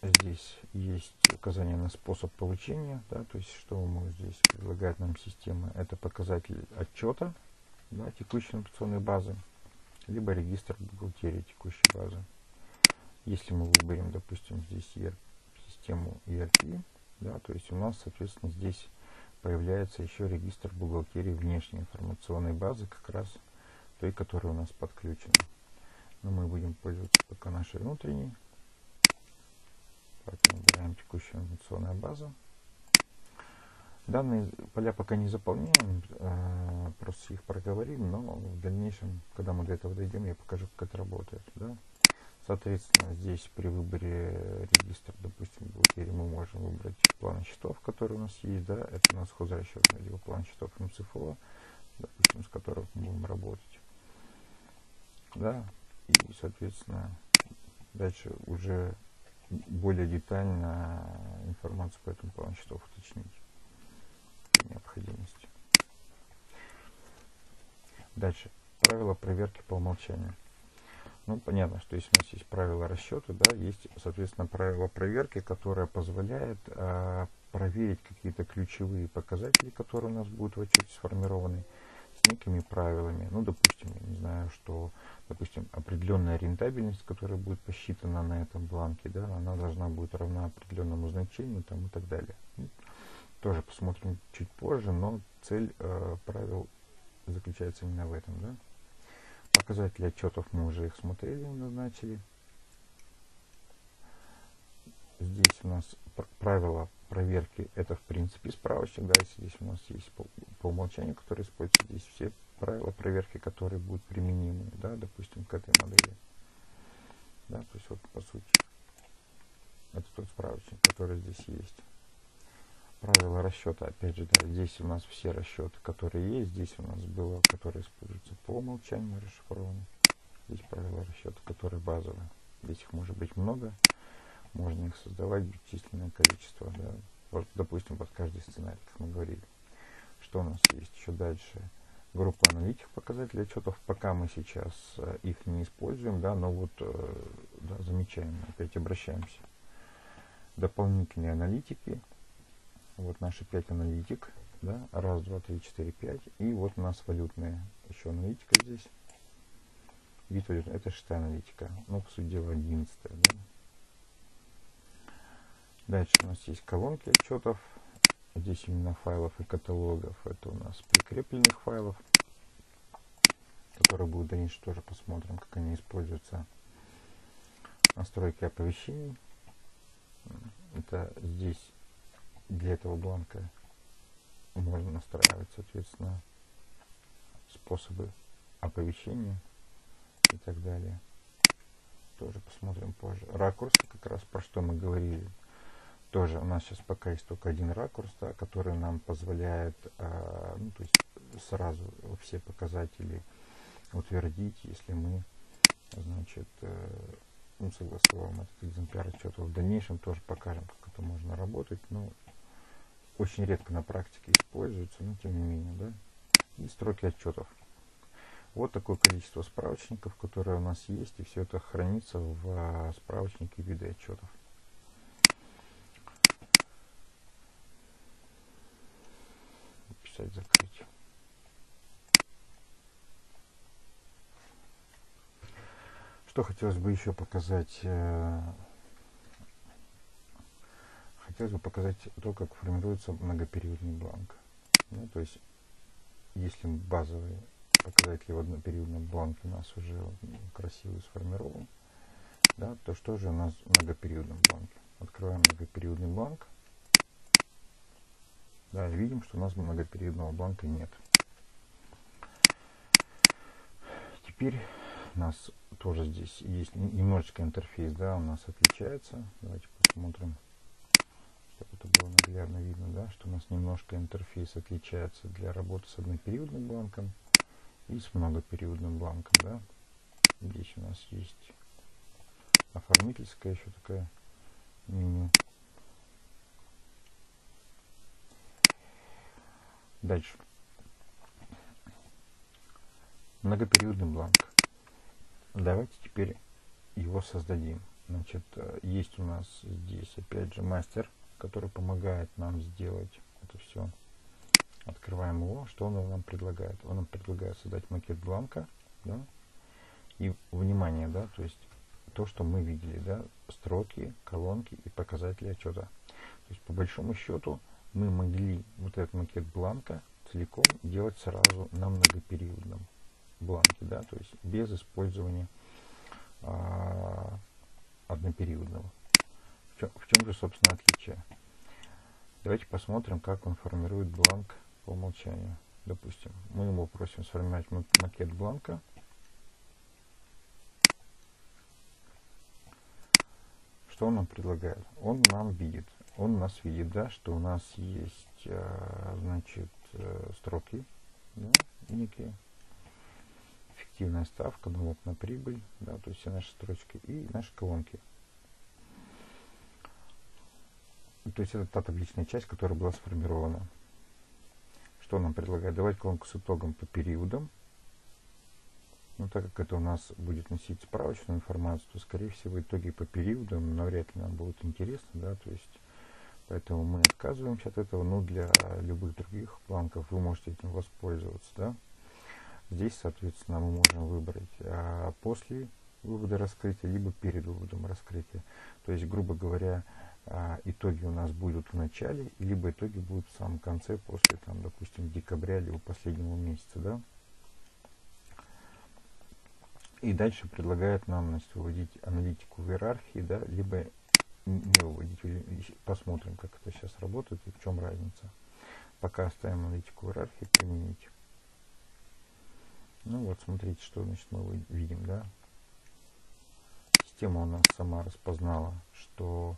здесь есть указание на способ получения, да, то есть что мы здесь предлагает нам система. Это показатель отчета, да, текущей информационной базы, либо регистр бухгалтерии текущей базы. Если мы выберем, допустим, здесь и эр пи, систему и эр пи, да, то есть у нас, соответственно, здесь появляется еще регистр бухгалтерии внешней информационной базы, как раз той, которая у нас подключена. Но мы будем пользоваться пока нашей внутренней. Поэтому выбираем текущая информационная база. Данные поля пока не заполняем, э, просто их проговорим, но в дальнейшем, когда мы до этого дойдем, я покажу, как это работает. Да? Соответственно, здесь при выборе регистра, допустим, бухгалтерии, мы можем выбрать план счетов, который у нас есть, да, это у нас хозрасчетный, либо план счетов эм эс эф о, допустим, с которым мы будем работать. Да, и, соответственно, дальше уже более детально информацию по этому плану счетов уточнить при необходимости. Дальше. Правила проверки по умолчанию. Ну, понятно, что если у нас есть правила расчета, да, есть, соответственно, правила проверки, которое позволяет а, проверить какие-то ключевые показатели, которые у нас будут в отчете сформированы, с некими правилами. Ну, допустим, я не знаю, что, допустим, определенная рентабельность, которая будет посчитана на этом бланке, да, она должна быть равна определенному значению там, и так далее. Ну, тоже посмотрим чуть позже, но цель э, правил заключается именно в этом, да. Показатели отчетов мы уже их смотрели, назначили. Здесь у нас правила проверки, это в принципе справочник, да, если здесь у нас есть по, по умолчанию, который используется, здесь все правила проверки, которые будут применимы, да, допустим, к этой модели. Да, то есть вот по сути это тот справочник, который здесь есть. Правила расчета, опять же, да, здесь у нас все расчеты, которые есть, здесь у нас было, которые используются по умолчанию расшифрованы. Здесь правила расчета, которые базовые. Здесь их может быть много, можно их создавать бесчисленное количество, да. Вот, допустим, под каждый сценарий, как мы говорили. Что у нас есть еще дальше? Группа аналитик показателей отчетов, пока мы сейчас э, их не используем, да, но вот э, да, замечаем, опять обращаемся. Дополнительные аналитики. Вот наши пять аналитик, да, раз, два, три, четыре, пять, и вот у нас валютная еще аналитика здесь. Вид валютный, это шестая аналитика, ну, по сути дела, одиннадцатая, да. Дальше у нас есть колонки отчетов, здесь именно файлов и каталогов, это у нас прикрепленных файлов, которые будут дальше тоже посмотрим, как они используются. Настройки оповещений, это здесь для этого бланка можно настраивать, соответственно, способы оповещения и так далее. Тоже посмотрим позже. Ракурсы, как раз про что мы говорили. Тоже у нас сейчас пока есть только один ракурс, да, который нам позволяет а, ну, то есть сразу все показатели утвердить, если мы, значит, э, ну, согласовываем этот экземпляр отчета. В дальнейшем тоже покажем, как это можно работать. Но очень редко на практике используется, но тем не менее, да. И строки отчетов. Вот такое количество справочников, которые у нас есть, и все это хранится в а, справочнике вида отчетов. Писать, закрыть. Что хотелось бы еще показать? Хотелось бы показать то, как формируется многопериодный бланк. Ну, то есть, если базовые показатели в однопериодном бланке у нас уже красиво сформирован, да, то что же у нас в многопериодном бланке? Открываем многопериодный бланк. Да, и видим, что у нас многопериодного бланка нет. Теперь у нас тоже здесь есть немножечко интерфейс, да, у нас отличается. Давайте посмотрим, чтобы это было наглядно видно, да, что у нас немножко интерфейс отличается для работы с однопериодным бланком и с многопериодным бланком, да. Здесь у нас есть оформительская еще такая меню. Дальше. Многопериодный бланк. Давайте теперь его создадим. Значит, есть у нас здесь опять же мастер, который помогает нам сделать это все. Открываем его. Что он нам предлагает? Он нам предлагает создать макет бланка, да? И внимание, да, то есть то, что мы видели, да, строки, колонки и показатели отчета. То есть по большому счету мы могли вот этот макет бланка целиком делать сразу на многопериодном бланке, да, то есть без использования а, однопериодного. В чем, в чем же, собственно, отличие? Давайте посмотрим, как он формирует бланк по умолчанию. Допустим, мы его просим сформировать макет бланка. Что он нам предлагает? Он нам видит, он нас видит, да, что у нас есть, значит, строки, да, некие, эффективная ставка, налог на прибыль, да, то есть все наши строчки и наши колонки. То есть это та табличная часть, которая была сформирована. Что нам предлагает? Давать колонку с итогом по периодам. Но так как это у нас будет носить справочную информацию, то, скорее всего, итоги по периодам навряд ли нам будут интересны, да, то есть поэтому мы отказываемся от этого, но для любых других бланков вы можете этим воспользоваться, да. Здесь, соответственно, мы можем выбрать а, после вывода раскрытия, либо перед выводом раскрытия. То есть, грубо говоря, а, итоги у нас будут в начале, либо итоги будут в самом конце, после, там, допустим, декабря, либо последнего месяца, да. И дальше предлагает нам, значит, выводить аналитику в иерархии, да, либо не выводить. Посмотрим, как это сейчас работает и в чем разница. Пока оставим аналитику в иерархии, применить. Ну вот, смотрите, что, значит, мы видим, да. Система у нас сама распознала, что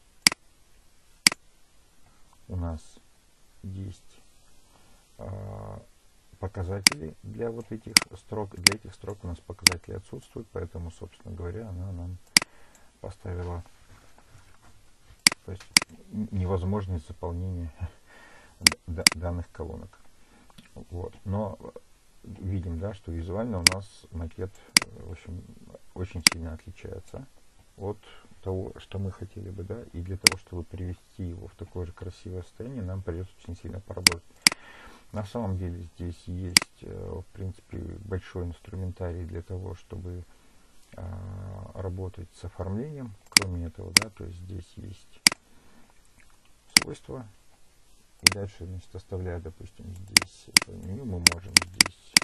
у нас есть э, показатели для вот этих строк. Для этих строк у нас показатели отсутствуют, поэтому, собственно говоря, она нам поставила, то есть, невозможность заполнения данных колонок. Вот. Но видим, да, что визуально у нас макет, в общем, очень сильно отличается от того, что мы хотели бы, да, и для того, чтобы привести его в такое же красивое состояние, нам придется очень сильно поработать. На самом деле здесь есть, в принципе, большой инструментарий для того, чтобы а, работать с оформлением. Кроме этого, да, то есть здесь есть свойства. И дальше, значит, оставляя, допустим, здесь меню, мы можем здесь,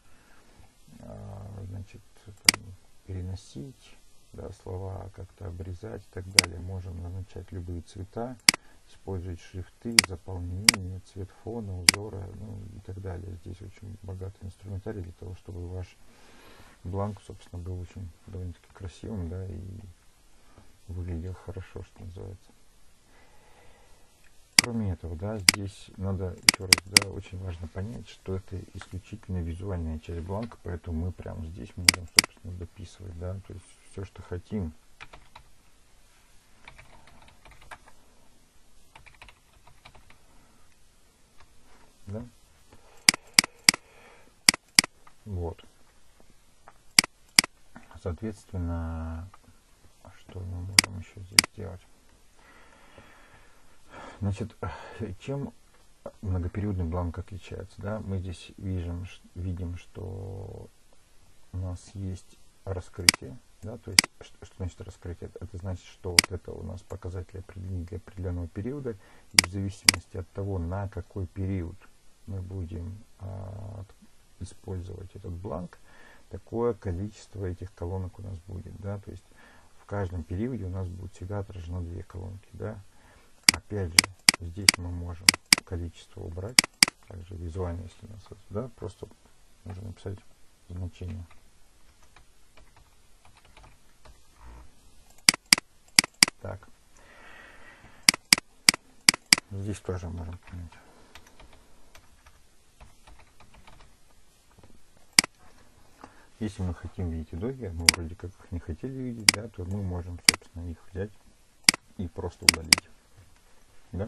а, значит, там, переносить, да, слова, как-то обрезать и так далее. Можем назначать любые цвета, использовать шрифты, заполнение, цвет фона, узора, ну, и так далее. Здесь очень богатый инструментарий для того, чтобы ваш бланк, собственно, был очень довольно-таки красивым, да, и выглядел хорошо, что называется. Кроме этого, да, здесь надо еще раз, да, очень важно понять, что это исключительно визуальная часть бланка, поэтому мы прямо здесь можем, собственно, дописывать, да, то есть все, что хотим. Да? Вот. Соответственно, что мы можем еще здесь сделать? Значит, чем многопериодный бланк отличается? Да? Мы здесь видим, видим, что у нас есть раскрытие. Да? То есть, что, что значит раскрытие? Это значит, что вот это у нас показатели определены для определенного периода. И в зависимости от того, на какой период мы будем а, использовать этот бланк, такое количество этих колонок у нас будет. Да? То есть в каждом периоде у нас будет всегда отражено две колонки. Да? Опять же, здесь мы можем количество убрать. Также визуально, если у нас, да, просто можно написать значение. Так. Здесь тоже можем поменять. Если мы хотим видеть итоги, мы вроде как их не хотели видеть, да, то мы можем, собственно, их взять и просто удалить. Да?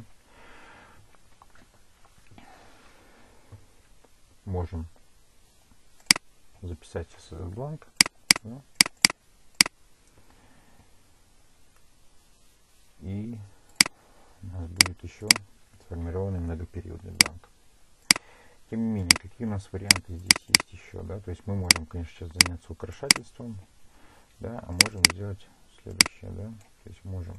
Можем записать сейчас этот бланк. Да? у нас будет еще сформированный многопериодный бланк. Тем не менее, какие у нас варианты здесь есть еще, да, то есть мы можем, конечно, сейчас заняться украшательством, да, а можем сделать следующее, да, то есть можем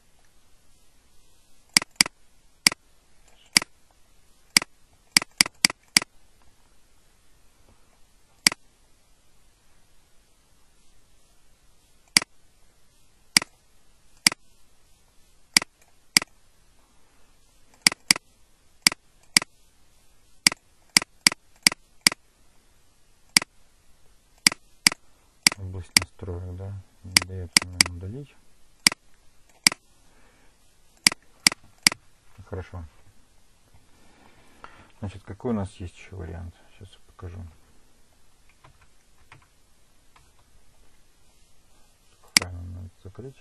область настроек, да, не дает нам удалить. Хорошо. Значит, какой у нас есть еще вариант? Сейчас я покажу. Файл надо закрыть.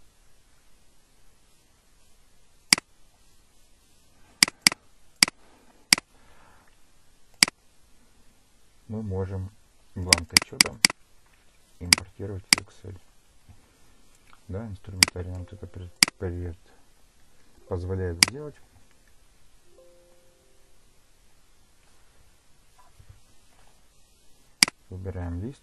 Мы можем бланк отчета импортировать в Excel. Да, инструментарий нам это поверит, позволяет сделать. Выбираем лист.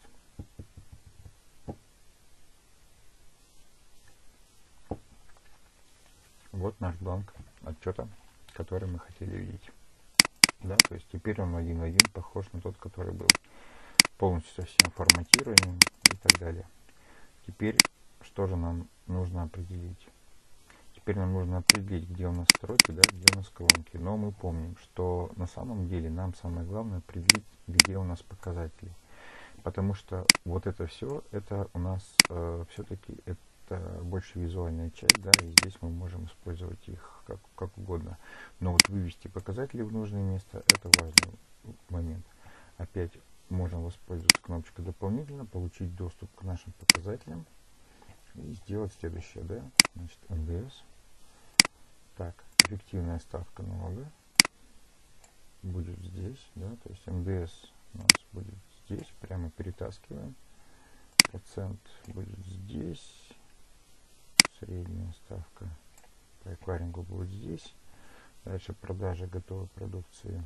Вот наш бланк отчета, который мы хотели видеть. Да, то есть теперь он один в один похож на тот, который был. Полностью со всем форматированием и так далее. Теперь что же нам нужно определить? Теперь нам нужно определить, где у нас строки, да, где у нас колонки. Но мы помним, что на самом деле нам самое главное определить, где у нас показатели. Потому что вот это все, это у нас э, все-таки это больше визуальная часть, да, и здесь мы можем использовать их как, как угодно. Но вот вывести показатели в нужное место, это важный момент. Опять можем воспользоваться кнопочкой дополнительно, получить доступ к нашим показателям и сделать следующее, да, значит, эн дэ эс. Так, эффективная ставка налога будет здесь, да, то есть эн дэ эс у нас будет здесь, прямо перетаскиваем. Процент будет здесь, средняя ставка по эквайрингу будет здесь. Дальше продажа готовой продукции,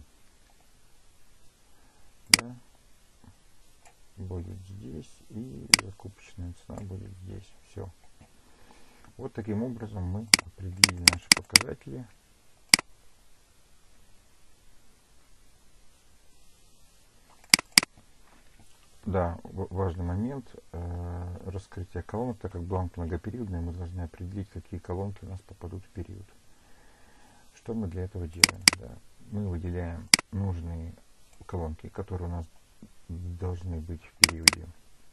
да, будет здесь, и закупочная цена будет здесь. Все. Вот таким образом мы определили наши показатели. Да, важный момент э, раскрытия колонок, так как бланк многопериодный, мы должны определить, какие колонки у нас попадут в период. Что мы для этого делаем? Да? Мы выделяем нужные колонки, которые у нас должны быть в периоде.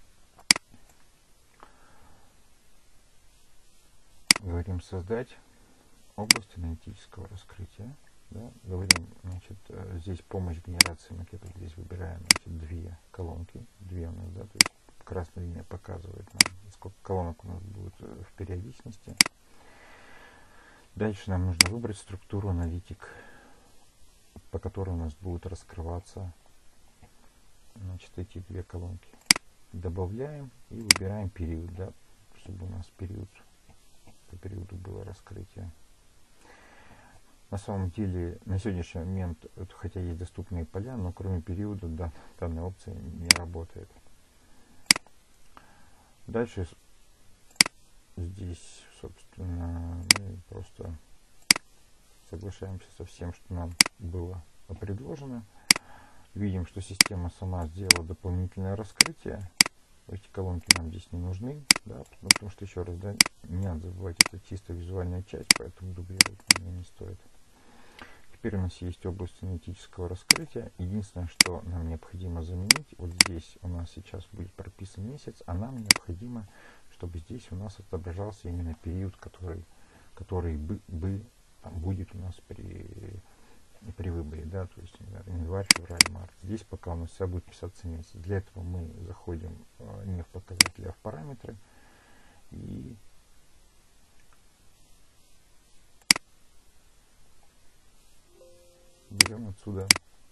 Говорим создать область аналитического раскрытия. Да? Говорим, значит, здесь помощь генерации макета, здесь выбираем, значит, две колонки, две у нас, да, то есть красная линия показывает нам, сколько колонок у нас будет в периодичности. Дальше нам нужно выбрать структуру аналитик, по которой у нас будут раскрываться, значит, эти две колонки. Добавляем и выбираем период, да, чтобы у нас период, по периоду было раскрытие. На самом деле, на сегодняшний момент, хотя есть доступные поля, но кроме периода, да, данная опция не работает. Дальше здесь, собственно, мы просто соглашаемся со всем, что нам было предложено. Видим, что система сама сделала дополнительное раскрытие. Эти колонки нам здесь не нужны, да, потому что, еще раз, да, не надо забывать, это чисто визуальная часть, поэтому дублировать мне не стоит. Теперь у нас есть область аналитического раскрытия. Единственное, что нам необходимо заменить, вот здесь у нас сейчас будет прописан месяц, а нам необходимо, чтобы здесь у нас отображался именно период, который, который бы, бы будет у нас при, при выборе, да, то есть январь, февраль, март. Здесь пока у нас вся будет писаться месяц. Для этого мы заходим не в показатели, а в параметры и берем отсюда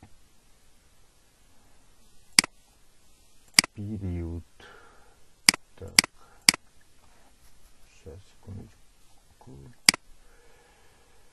период. Так, сейчас, секундочку.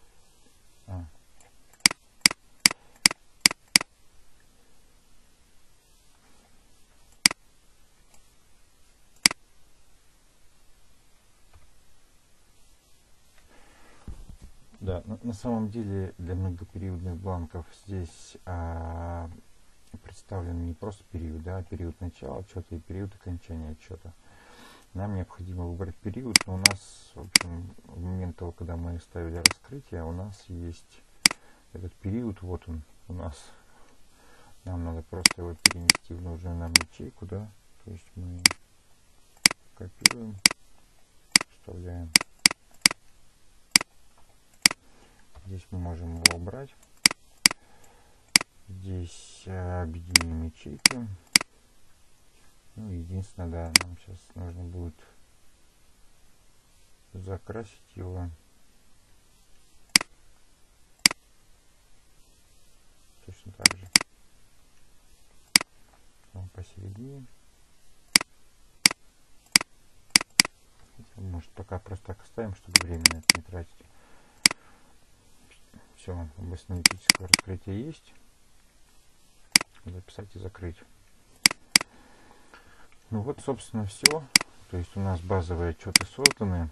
Да, на, на самом деле для многопериодных бланков здесь а, представлен не просто период, да, а период начала отчета и период окончания отчета. Нам необходимо выбрать период, но у нас, в общем, в момент того, когда мы ставили раскрытие, у нас есть этот период, вот он у нас. Нам надо просто его перенести в нужную нам ячейку, да, то есть мы копируем, вставляем. Здесь мы можем его убрать. Здесь э, объединим ячейки. Ну, единственное, да, нам сейчас нужно будет закрасить его точно так же. Он посередине. Может, пока просто так оставим, чтобы время на это не тратить. Все, область аналитического раскрытия есть. Записать и закрыть. Ну вот, собственно, все. То есть у нас базовые отчеты созданы.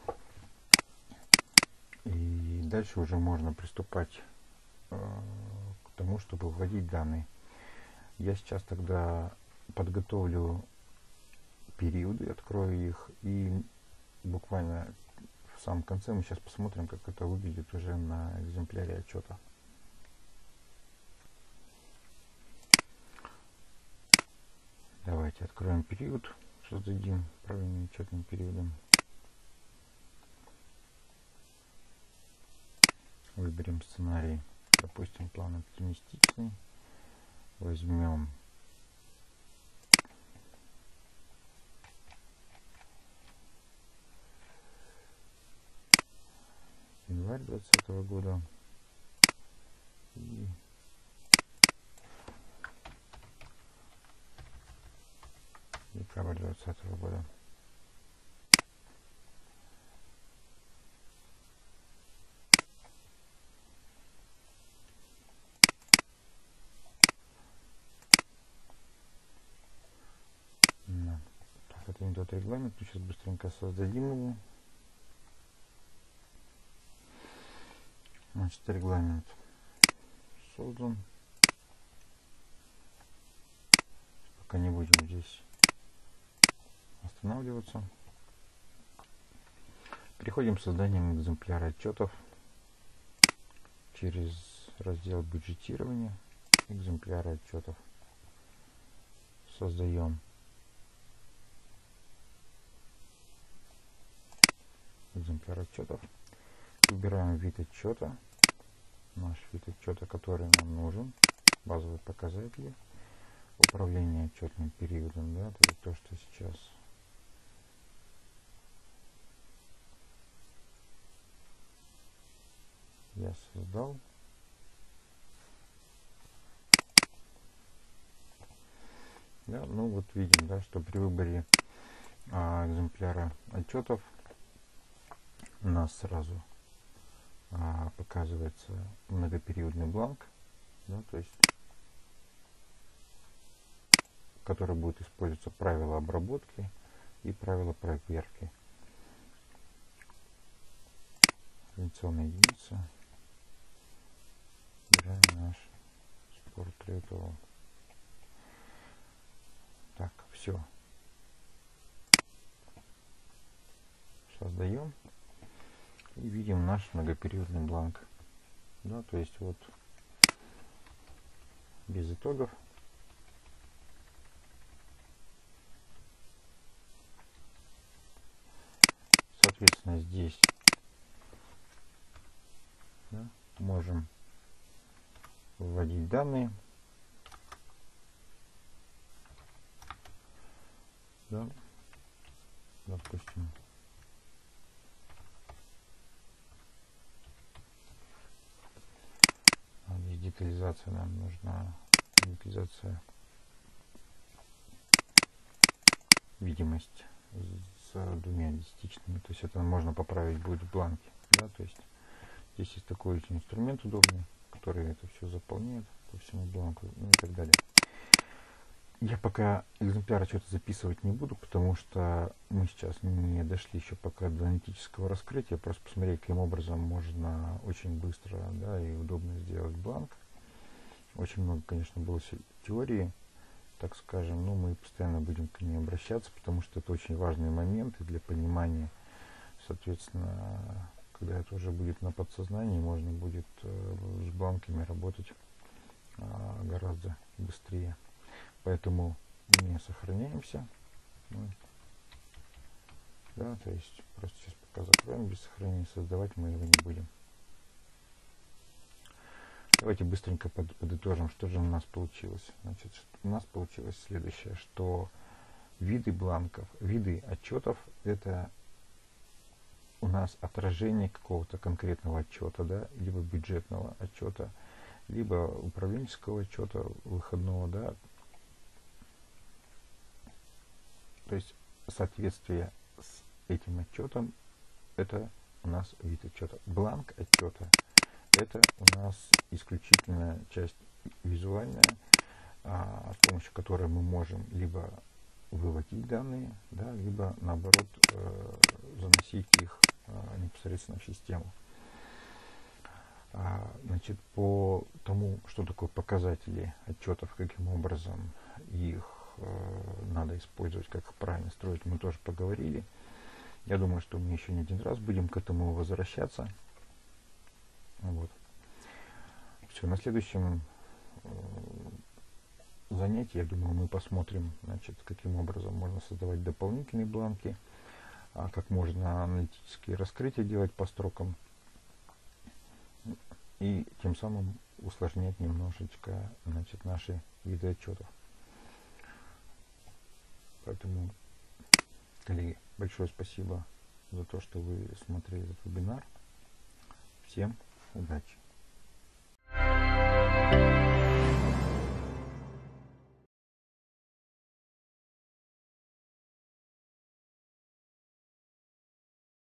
И дальше уже можно приступать э, к тому, чтобы вводить данные. Я сейчас тогда подготовлю периоды, открою их, и буквально в самом конце мы сейчас посмотрим, как это выглядит уже на экземпляре отчета. Давайте откроем период, создадим правильным отчетным периодом. Выберем сценарий, допустим, план оптимистичный. Возьмем январь двадцатого года и декабрь двадцатого года. Так, это не тот регламент, мы сейчас быстренько создадим его. Значит, регламент создан. Пока не будем здесь останавливаться. Переходим к созданию экземпляра отчетов через раздел бюджетирования, экземпляры отчетов. Создаем экземпляр отчетов. Выбираем вид отчета, наш вид отчета, который нам нужен, базовые показатели, управление отчетным периодом, да, то есть то, что сейчас я создал. Да, ну вот видим, да, что при выборе а, экземпляра отчетов у нас сразу а, показывается многопериодный бланк, да, то есть который будет использоваться правила обработки и правила проверки. Организационная единица. Выбираем наш спорт трейдовый. Так, все. Создаем и видим наш многопериодный бланк. Да, то есть вот без итогов. Соответственно, здесь, да, можем вводить данные. Да, допустим, здесь детализация нам нужна, детализация, видимость с двумя десятичными, то есть это можно поправить будет в бланке, да, то есть здесь есть такой очень инструмент удобный, который это все заполняет по всему бланку, ну и так далее. Я пока экземпляр отчета записывать не буду, потому что мы сейчас не дошли еще пока до аналитического раскрытия. Просто посмотреть, каким образом можно очень быстро, да, и удобно сделать бланк. Очень много, конечно, было теории, так скажем, но мы постоянно будем к ней обращаться, потому что это очень важные моменты для понимания. Соответственно, когда это уже будет на подсознании, можно будет э, с бланками работать э, гораздо быстрее. Поэтому не сохраняемся. Да, то есть просто сейчас пока закроем, без сохранения создавать мы его не будем. Давайте быстренько под, подытожим, что же у нас получилось. Значит, у нас получилось следующее, что виды бланков, виды отчетов — это у нас отражение какого-то конкретного отчета, да, либо бюджетного отчета, либо управленческого отчета выходного, да. То есть соответствие с этим отчетом — это у нас вид отчета. Бланк отчета — это у нас исключительная часть визуальная, а, с помощью которой мы можем либо выводить данные, да, либо наоборот э, заносить их э, непосредственно в систему. А, значит, по тому, что такое показатели отчетов, каким образом их надо использовать, как их правильно строить, мы тоже поговорили. Я думаю, что мы еще не один раз будем к этому возвращаться. Вот. Все, на следующем занятии, я думаю, мы посмотрим, значит, каким образом можно создавать дополнительные бланки, как можно аналитические раскрытия делать по строкам, и тем самым усложнять немножечко, значит, наши виды отчетов. Поэтому, коллеги, большое спасибо за то, что вы смотрели этот вебинар. Всем удачи!